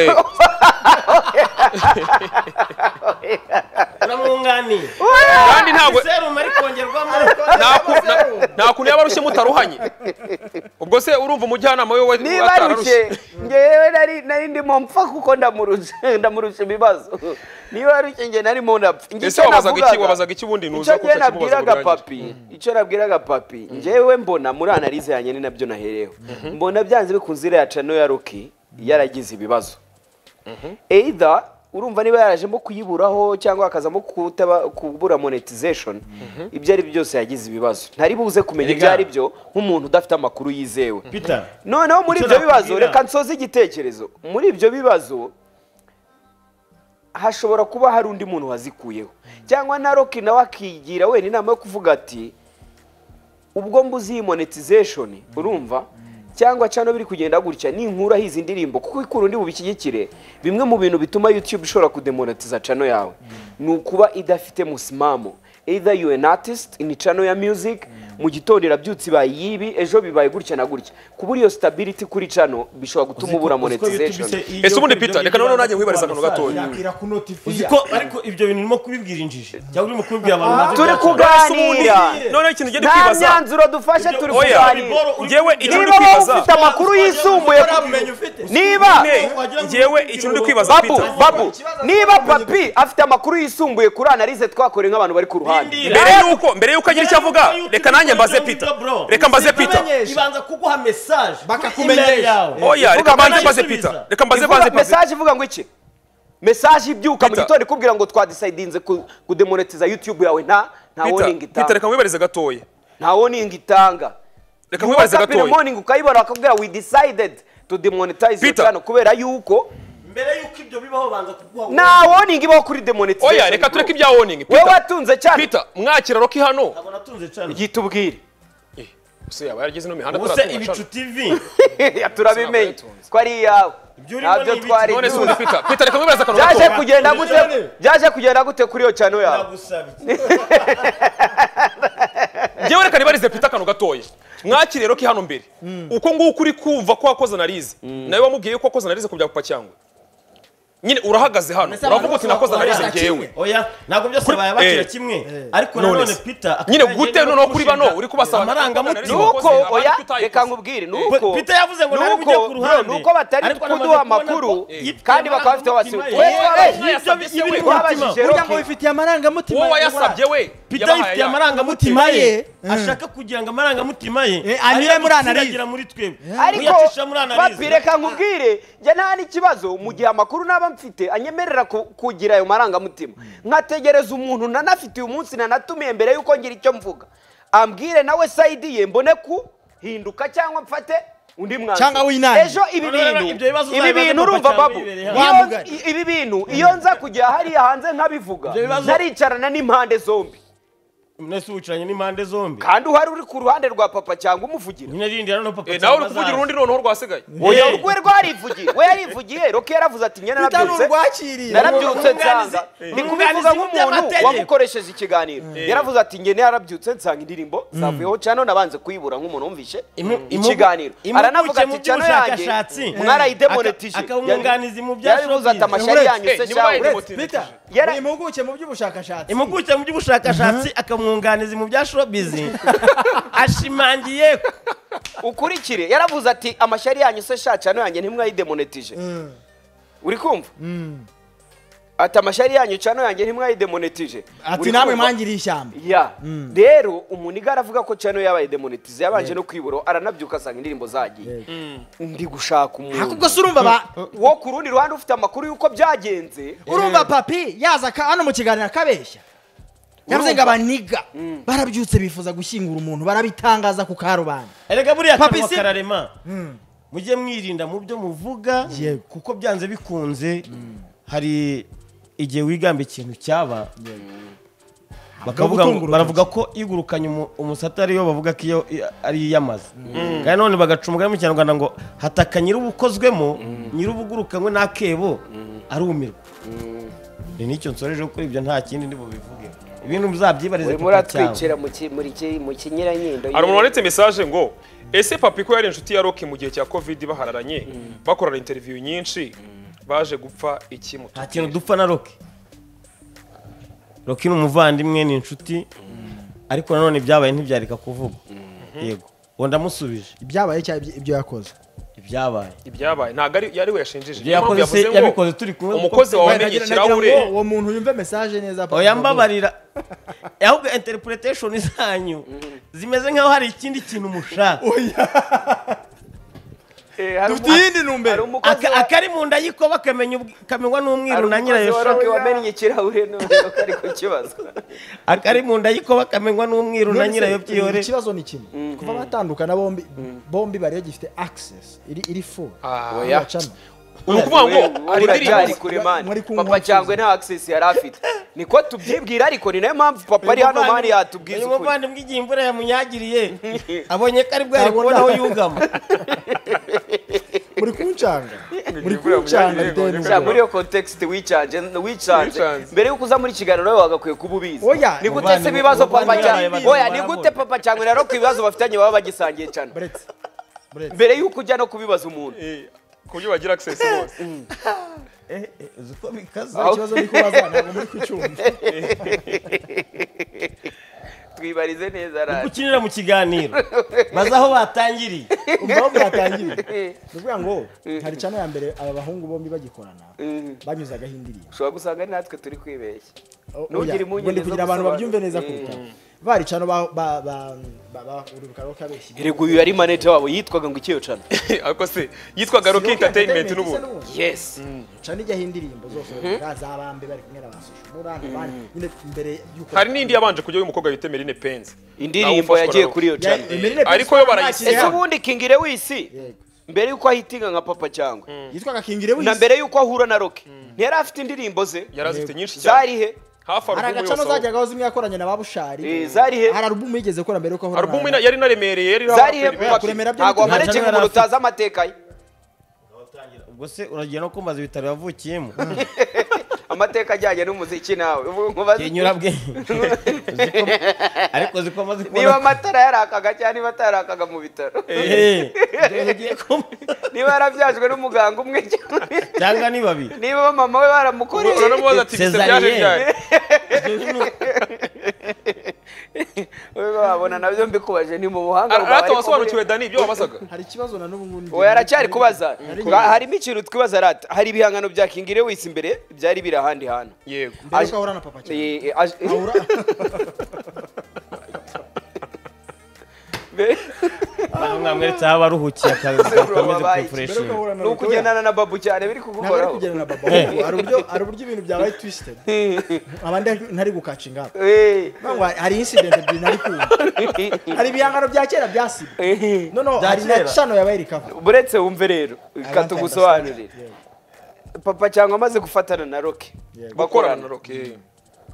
uramwunganiye kandi ntabwo serumu ari kongerwamo nta kuntu yaba arushye mutaruhanye ubwo se urumva umujyanama we niba arushye ngewe nari ndimo mpfa kuko ndamurusha ibibazo niba arushye nge narimo ndapfa ese wabazaga iki ubundi nuza ko icyo nabwiraga papi ngewe mbona muri analize yanjye ni nabyo nahereyeho mbona byanze bikunze iriya channel ya Rocky yaragize ibibazo either urumva niba yarajemo kuyiburaho cyangwa akazamo kubura monetization ibyo ari byose yagize ibibazo ntari buze kumenya ibyo ari byo nk'umuntu udafite amakuru yizewe noneho muri ibyo bibazo reka nsoze igitekerezo muri ibyo bibazo hashobora kuba hari undi muntu wazikuyeho cyangwa na Rocky nawe akigira we inama yo kuvuga ati ubwo mbuzi iyi monetization urumva cyangwa cyano biri kugenda gutya ninkura hizi ndirimbo kuko ikuru ndi bubikigikire bimwe mu bintu bituma YouTube ishobora kudemonetiza channel yawe nukuba idafite musimamo either you an artist in channel ya music mu gitondo irabyutse bayibi ejo bibaye gutya na gutya kubura iyo stability kuri channel bishobora gutuma ubura monetization ese ubundi Peter reka none nanjye nkwibariza akantu gatoya uziko ariko ibyo bintu urimo kubibwira injiji cyangwa urimo kubibwira abantu turi kuganira none ikintu ngende kwibaza nta myanzuro dufashe turi kuganira ngewe ikintu ndi niba kwibaza ufite amakuru yisumbuye niba ngewe ikintu ndi kwibaza babu niba papi afite amakuru yisumbuye kuri analize twakore nk'abantu bari ku ruhande mbere yuko agira icyo avuga reka nanjye mbaze Peter reka mbaze Peter ibanza kuguha message bakakumenyesha oya reka mbaze Peter reka mbaze Peter message ivuga ngo iki message ibyuka mu gitondo ikubwira ngo twadecidinze kudemonetiza YouTube yawe nta warning itanga Peter reka mwibarize gatoya nta warning itanga reka mwibarize gatoya morning ukayibona bakakubwira we decided to demonetize your channel kubera yuko mbere yuko ibyo bibaho banza kuguha nta warning ibaho kuri demonetization oya reka tureke ibya warning wewe watunze cyane Peter mwakira Rocky hano ntabwo natunze cyane yitubwire se yaba yarageze no mihanda ubuse ibicu TV turabimenye ko ari yawe nabyo twari none se undi Peter reka mwibarize akantu gatoya byaje kugenda gute kuri iyo channel yawe ngewe reka nibarize Peter akantu gatoya mwakire Rocky hano mbere uko nguko uri kumva ko wakoze analize nawe wamubwiye ko wakoze analize ku bya papa cyangwa nyine urahagaze hano uravuga uti nakoze analize ngewe oya ntabwo byose bayabakira kimwe ariko nanone Peter nyine gute noneho kuri bano uri kubasaba amarangamutima nuko oya reka nkubwire nuko Peter yavuze ngo nari bujye ku ruhande nuko batari kuduha amakuru kandi bakaba bafite abasirikare burya ngo bifitiye amarangamutima wowe yasabye we Peter yifitiye amarangamutima ye ashaka kugira ngo amarangamutima ye anyure muri analize muri twebwe ariko papi reka nkubwire njye nta n'ikibazo mu gihe amakuru naba mfite anyemerera kugira ayo marangamutima nkategereza umuntu nanafite uyu munsi nanatumiye mbere yuko ngira icyo mvuga ambwire nawe side ye mbone kuhinduka cyangwa mfate undi mwanzo cyangwa winani ejo ibi bintu urumva babu ibi bintu iyo nza kujya hariya hanze nkabivuga naricarana n'impande zombi nese wicaranye n'impande zombi kandi uhari uri ku ruhande rwa papa cyangwa umuvugira nyine rindira no papa nawe uri kuvugira urundi noneho rwasigaye oya rwe rwarivugiye we yarivugiye Roke yaravuze ati nyene narabyutse nsanga ni kubivuga nk'umuntu wamukoresheje ikiganiro yaravuze ati nyene yarabyutse nsanga indirimbo zavuyeho cyane nabanze kuyibura nk'umuntu wumvishe ikiganiro aranavuga ati cyane yanjye mwarayidemonetije akawunganiza mu bya yaravuze ati amashari yanyu se shawe impuguke mu by'ubushakashatsi impuguke mu by'ubushakashatsi akamwunganiza mu bya showbiz ashimangiye ukurikire yaravuze ati amashari yanyu se shacano yanjye ntimwayidemonetije uri kumva ati amashari yanyu cano yanjye ntimwayidemonetije ati namwe mwangiriye ishyamba ya rero umuniga aravuga ko cano yabaye demonetize yabanje no kwiburo aranabyuka asanga indirimbo zagiye ndi gushaka umuntu ahubwo se urumva wo ku rundi ruhande ufite amakuru y'uko byagenze urumva papi yaza hano mu kiganiro akabeshya yavuze ngo abaniga barabyutse bifuza gushyingura umuntu barabitangaza ku karubanda erega buriya kanwa kararema mujye mwirinda mu byo muvuga kuko byanze bikunze hari igihe wigamba ikintu cyaba bakavuga ngo baravuga ko igurukanye umusata ariyo bavuga ko iyo ari iyamaze kandi none bagacumuga mu Kinyarwanda ngo hataka nyirubukozwemo nyirubugurukanywe n'akebo arumirwa ni nicyo nsoreje kuri ibyo nta kindi ndi bubivuge ibintu muzabyibarize muratwicira mu kinyiranyendo hari umuntu wanditse message ngo ese papi ko yari inshuti ya Roke mu gihe cya covid bahararanye bakorana interview nyinshi baje gupfa iki mutu nta kintu dupfa na Roke Roke ni umuvandimwe ni inshuti ariko nanone byabaye ntibyarika kuvuga yego ngo ndamusubije ibyabaye cyangwa ibyo yakoze ibyabaye ntago yari we yashinjije yabikoze turi kumwe umukozi wawe amenye ikirahure uwo muntu yumve message neza oya mbabarira ahubwo interpretation zanyu zimeze nkaho hari ikindi kintu mushaka dufite numbero akari mu nda yiko bakamenywa n'umwiru na nyirayo Roke wamenye ikirahure none kari ku kibazo akari mu nda yiko bakamenywa n'umwiru na nyirayo byihore ikibazo ni kimwe kuva batandukana bombi bari bagifite access iri full oya ukuvuga ngo ari indirimbo kure mani papa cyangwe nta access yari afite niko tubyibwira ariko ni nayo mpamvu papa ari hano mani yatubwiza ukuri umuvandimwe igihe imvura yamunyagiriye abonye ko ari bwari kubona aho yugama muri kuncanga muri iyo context wicanje mbere yuko uza muri kiganiro nawe wagakwiye kuba ubizi ni gute se ibibazo papa cyangwe oya ni gute papa cyangwe na Roke ibibazo bafitanye baba bagisangiye cyane mbere yuko ujya no kubibaza umuntu kubyo bagira access bose uko bikaza ikibazo ni kubaza ntabwo muri kucyumva twibarize neza rari gukinira mu kiganiro bazaho batangiriye umva batangiriye nuvuga ngo hari cyane ya mbere aba bahungu bombi bagikorana banyuzaga hindirimbo ushobora gusanga natwe turi kwibeshya nugira imunyene kugira abantu babyumve neza kuruta bari cyane urubuka Roke abeshya erego uyu yari manager wabo yitwaga ngo ikiyo cyane ariko se yitwaga Roke Entertainment n'ubundi yes cyane ijya hindirimbo zose bazabambe bari kumwe n'abasosho murandi bari nyine imbere yuko hari nindi yabanje kujya umukobwa bita Merine Penzi indirimbo yagiye kuri iyo cyane ariko yo barayisize ese ubundi King Lewis mbere yuko ahitinga nka papa cyangwa yitwaga King Lewis na mbere yuko ahura na Roke ntiyari afite indirimbo ze yarazifite nyinshi cyane zari he hafi hari agacano zajyagaho zimwe yakoranye na babushari zari he hari album yigeze gukora mbere yuko ahura album yari naremereye yari zari he ntabwo wamareke umuntu utazi amateka ye ubwo se uragiye no kumbaza ibitaro yavukiyemo amateka ajyanye n'umuziki nawe kenyura bwe ariko zikomaze kubona niba amatara yarakaga cyane niba atarakaga mu bitaro niba yarabyajwe n'umuganga umwe cyangwa ni babiri niba mama we baramukoreye uranamubaza ati byaje byari wewe wabona nabyo mbikubaje ni mu buhanga ariko wasobanukiwe Dani ibyo wabasaga hari ikibazo na n'ubu ngundi oya aracyari kubaza harimo ikintu twibaza rata hari ibihangano bya King Lewis imbere byari biri ahandi hantu yego mbere ko ahura na papa cyane mwamweretse aho baruhukiye akameze compression ni ukugendana na babu cyane biri kugukoraho kugendana na babu hari uburyo ibintu byabaye twisted abandi ntari gukacinga hari incident ebyiri nari kumva hari ibihangano bya kera byasibwe noneho hari na channel yabaye recover buretse wumve rero katugusobanurire papa cyangwa amaze gufatana na Roke bakorana na Roke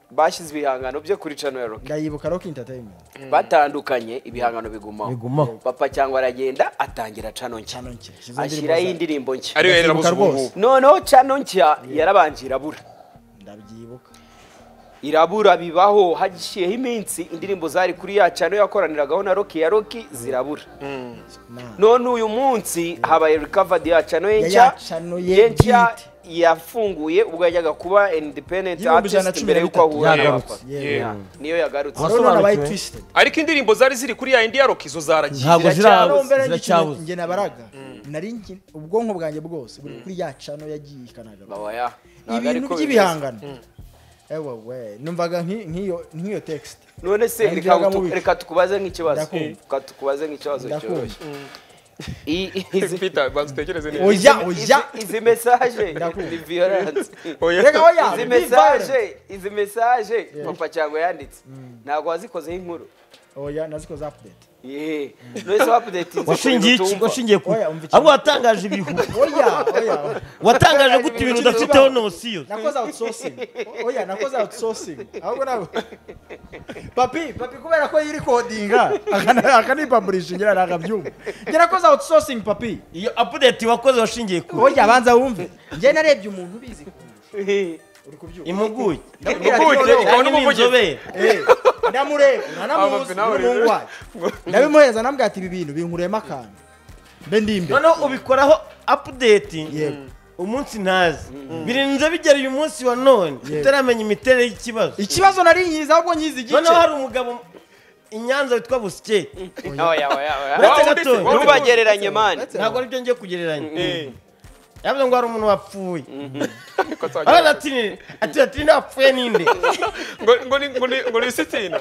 bashyize ibihangano byo kuri channel ya Rock ndayibuka Rock Entertainment batandukanye ibihangano bigumaho Bigumaho. papa cyangwa aragenda atangira channel nshya Channel nshya. Izo ashyiraho ndirimbo indirimbo nshya ariyo yari Ndabyibuka yarabuze ubu rwose. ngubu noneho channel nshya yarabanje irabura ndabyibuka irabura bibaho hagishiyeho iminsi indirimbo zari kuri ya channel yakoraniragaho na Rock ya Rock zirabura none uyu munsi habaye recovered ya channel ye Ya nshya channel ye ye nshya bwite. yafunguye ubwo yajyaga kuba independent Y'ibihumbi ijana na artist cumi mbere na yuko bitatu. ahura Yagarutse. n'abapapa. Yeah. Yeah. niyo yagarutse Waso- none abaye Wasobanukiwe? twisted ariko indirimbo zari ziri kuri ya indi ya Rock izo zaragiye ntabwo Ziracyabuze. ziracyabuze njye nabaraga nari ubwonko bwanjye bwose buri kuri ya channel yagiye ikanaga baba ya ntabwo ibintu ariko by'ibihangano ewe we numvaga nk'iyo text none se Nagiraga mu bicu. reka tukubaze nk'ikibazo Ndakumva. reka tukubaze nk'ikibazo Ndakumva. cyoroshye Peter banza utekereze neza oya izi message Ndakumva. ni violence Oya. reka oya izi message papa cyangwa yanditse ntabwo wazikozeho inkuru oya nazikoze update yeee none se update washingiye iki washingiye ku Oya, umva ikintu. ahubwo watangaje ibihu oya watangaje gute ibintu udafiteho nosiyo nakoze outsourcing oya nakoze outsourcing ahubwo nabo papi kubera ko yiri codinga akanipublisha ngira nagabyumva ngira nakoze outsourcing papi iyo update wakoze washingiye ku oya banza wumve njye narebye umuntu ubizi uri kubyumva impuguke Ndabwira Impuguke, ati, ukabona cyangwa umuvugizi. inzobere ndamureba nanamuzi nawe rero. n'umuhungu wacu ndabimuhereza nambwira ati ibi bintu binkuremo akantu mbe ndi imbere noneho ubikoraho update yego umunsi ntazi birinze bigera uyu munsi wa none utaramenya imiterere y'ikibazo ikibazo nari nyiza ahubwo nyizi igice noneho hari umugabo i Nyanza witwa Busike oya Uretse Wa gato wundi se, ntubagereranye mani ntabwo aribyo ngiye kugereranya Eh. yavuze ngo hari umuntu wapfuye Ko twagira- araza ati ninde wapfuye ninde ngo ni Sitina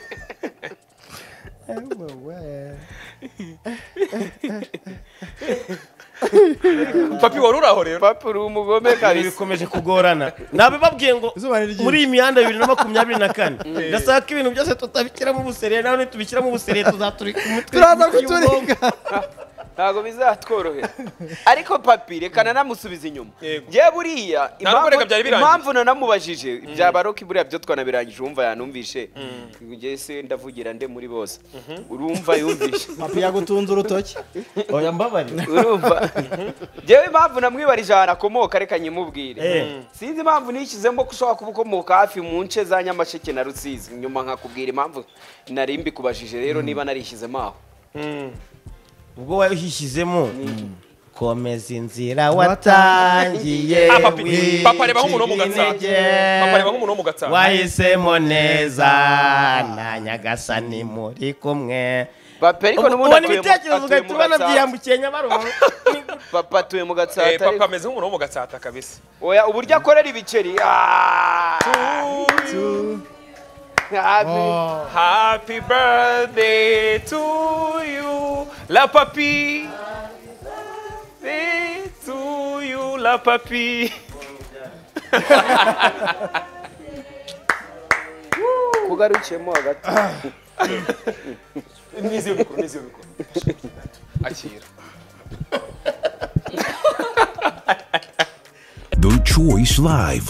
papi wari uri aho rero papa uri umugome ibi kabisa bikomeje kugorana nabibabwiye ngo Izuba ni ryinshi. muri iyi mihanda 2024 ndasaba ko ibintu byose tutabishyiramo ubuserere nawe nitubishyiramo ubuserere tuzaturika umutwe turaza kuturika ntabwo bizatworohera ariko papi reka nanamusubiza inyuma Yego. njye buriya Ntabwo reka byari birangiye. impamvu nanamubajije ibya baroki buriya byo twanabirangije wumva yanumvishe njye se ndavugira nde muri bose urumva yumvishe papi yagutunze urutoki oya mbabarira urumva njyewe impamvu namwibarije ahantu akomoka reka nyimubwire Eh. sinzi impamvu nishyizemo ko ushobora kuba ukomoka hafi mu nce za Nyamasheke na Rusizi nyuma nkakubwira impamvu nari mbikubajije rero niba narishyizemo aho ubwo wahishyizemo komeza inzira watangiye Ah, papa reba nk'umuntu wo mu Gatsata papa reba nk'umuntu wo mu Gatsata wahisemo neza na Nyagasani muri kumwe papa ariko n'ubundi ubona atuye mu- ibitekerezo atuye ugahita mu ubona Gatsata. byiyambukiye Nyabarongo papa atuye mu Gatsata papa ariko- ameze nk'umuntu wo mu Gatsata kabisa oya uburyo akorera ibiceri Happy birthday to you, la papi. Birthday to you, la papi. kugarukiyemo hagati Niziyo mikoro. Akira. The Choice Live.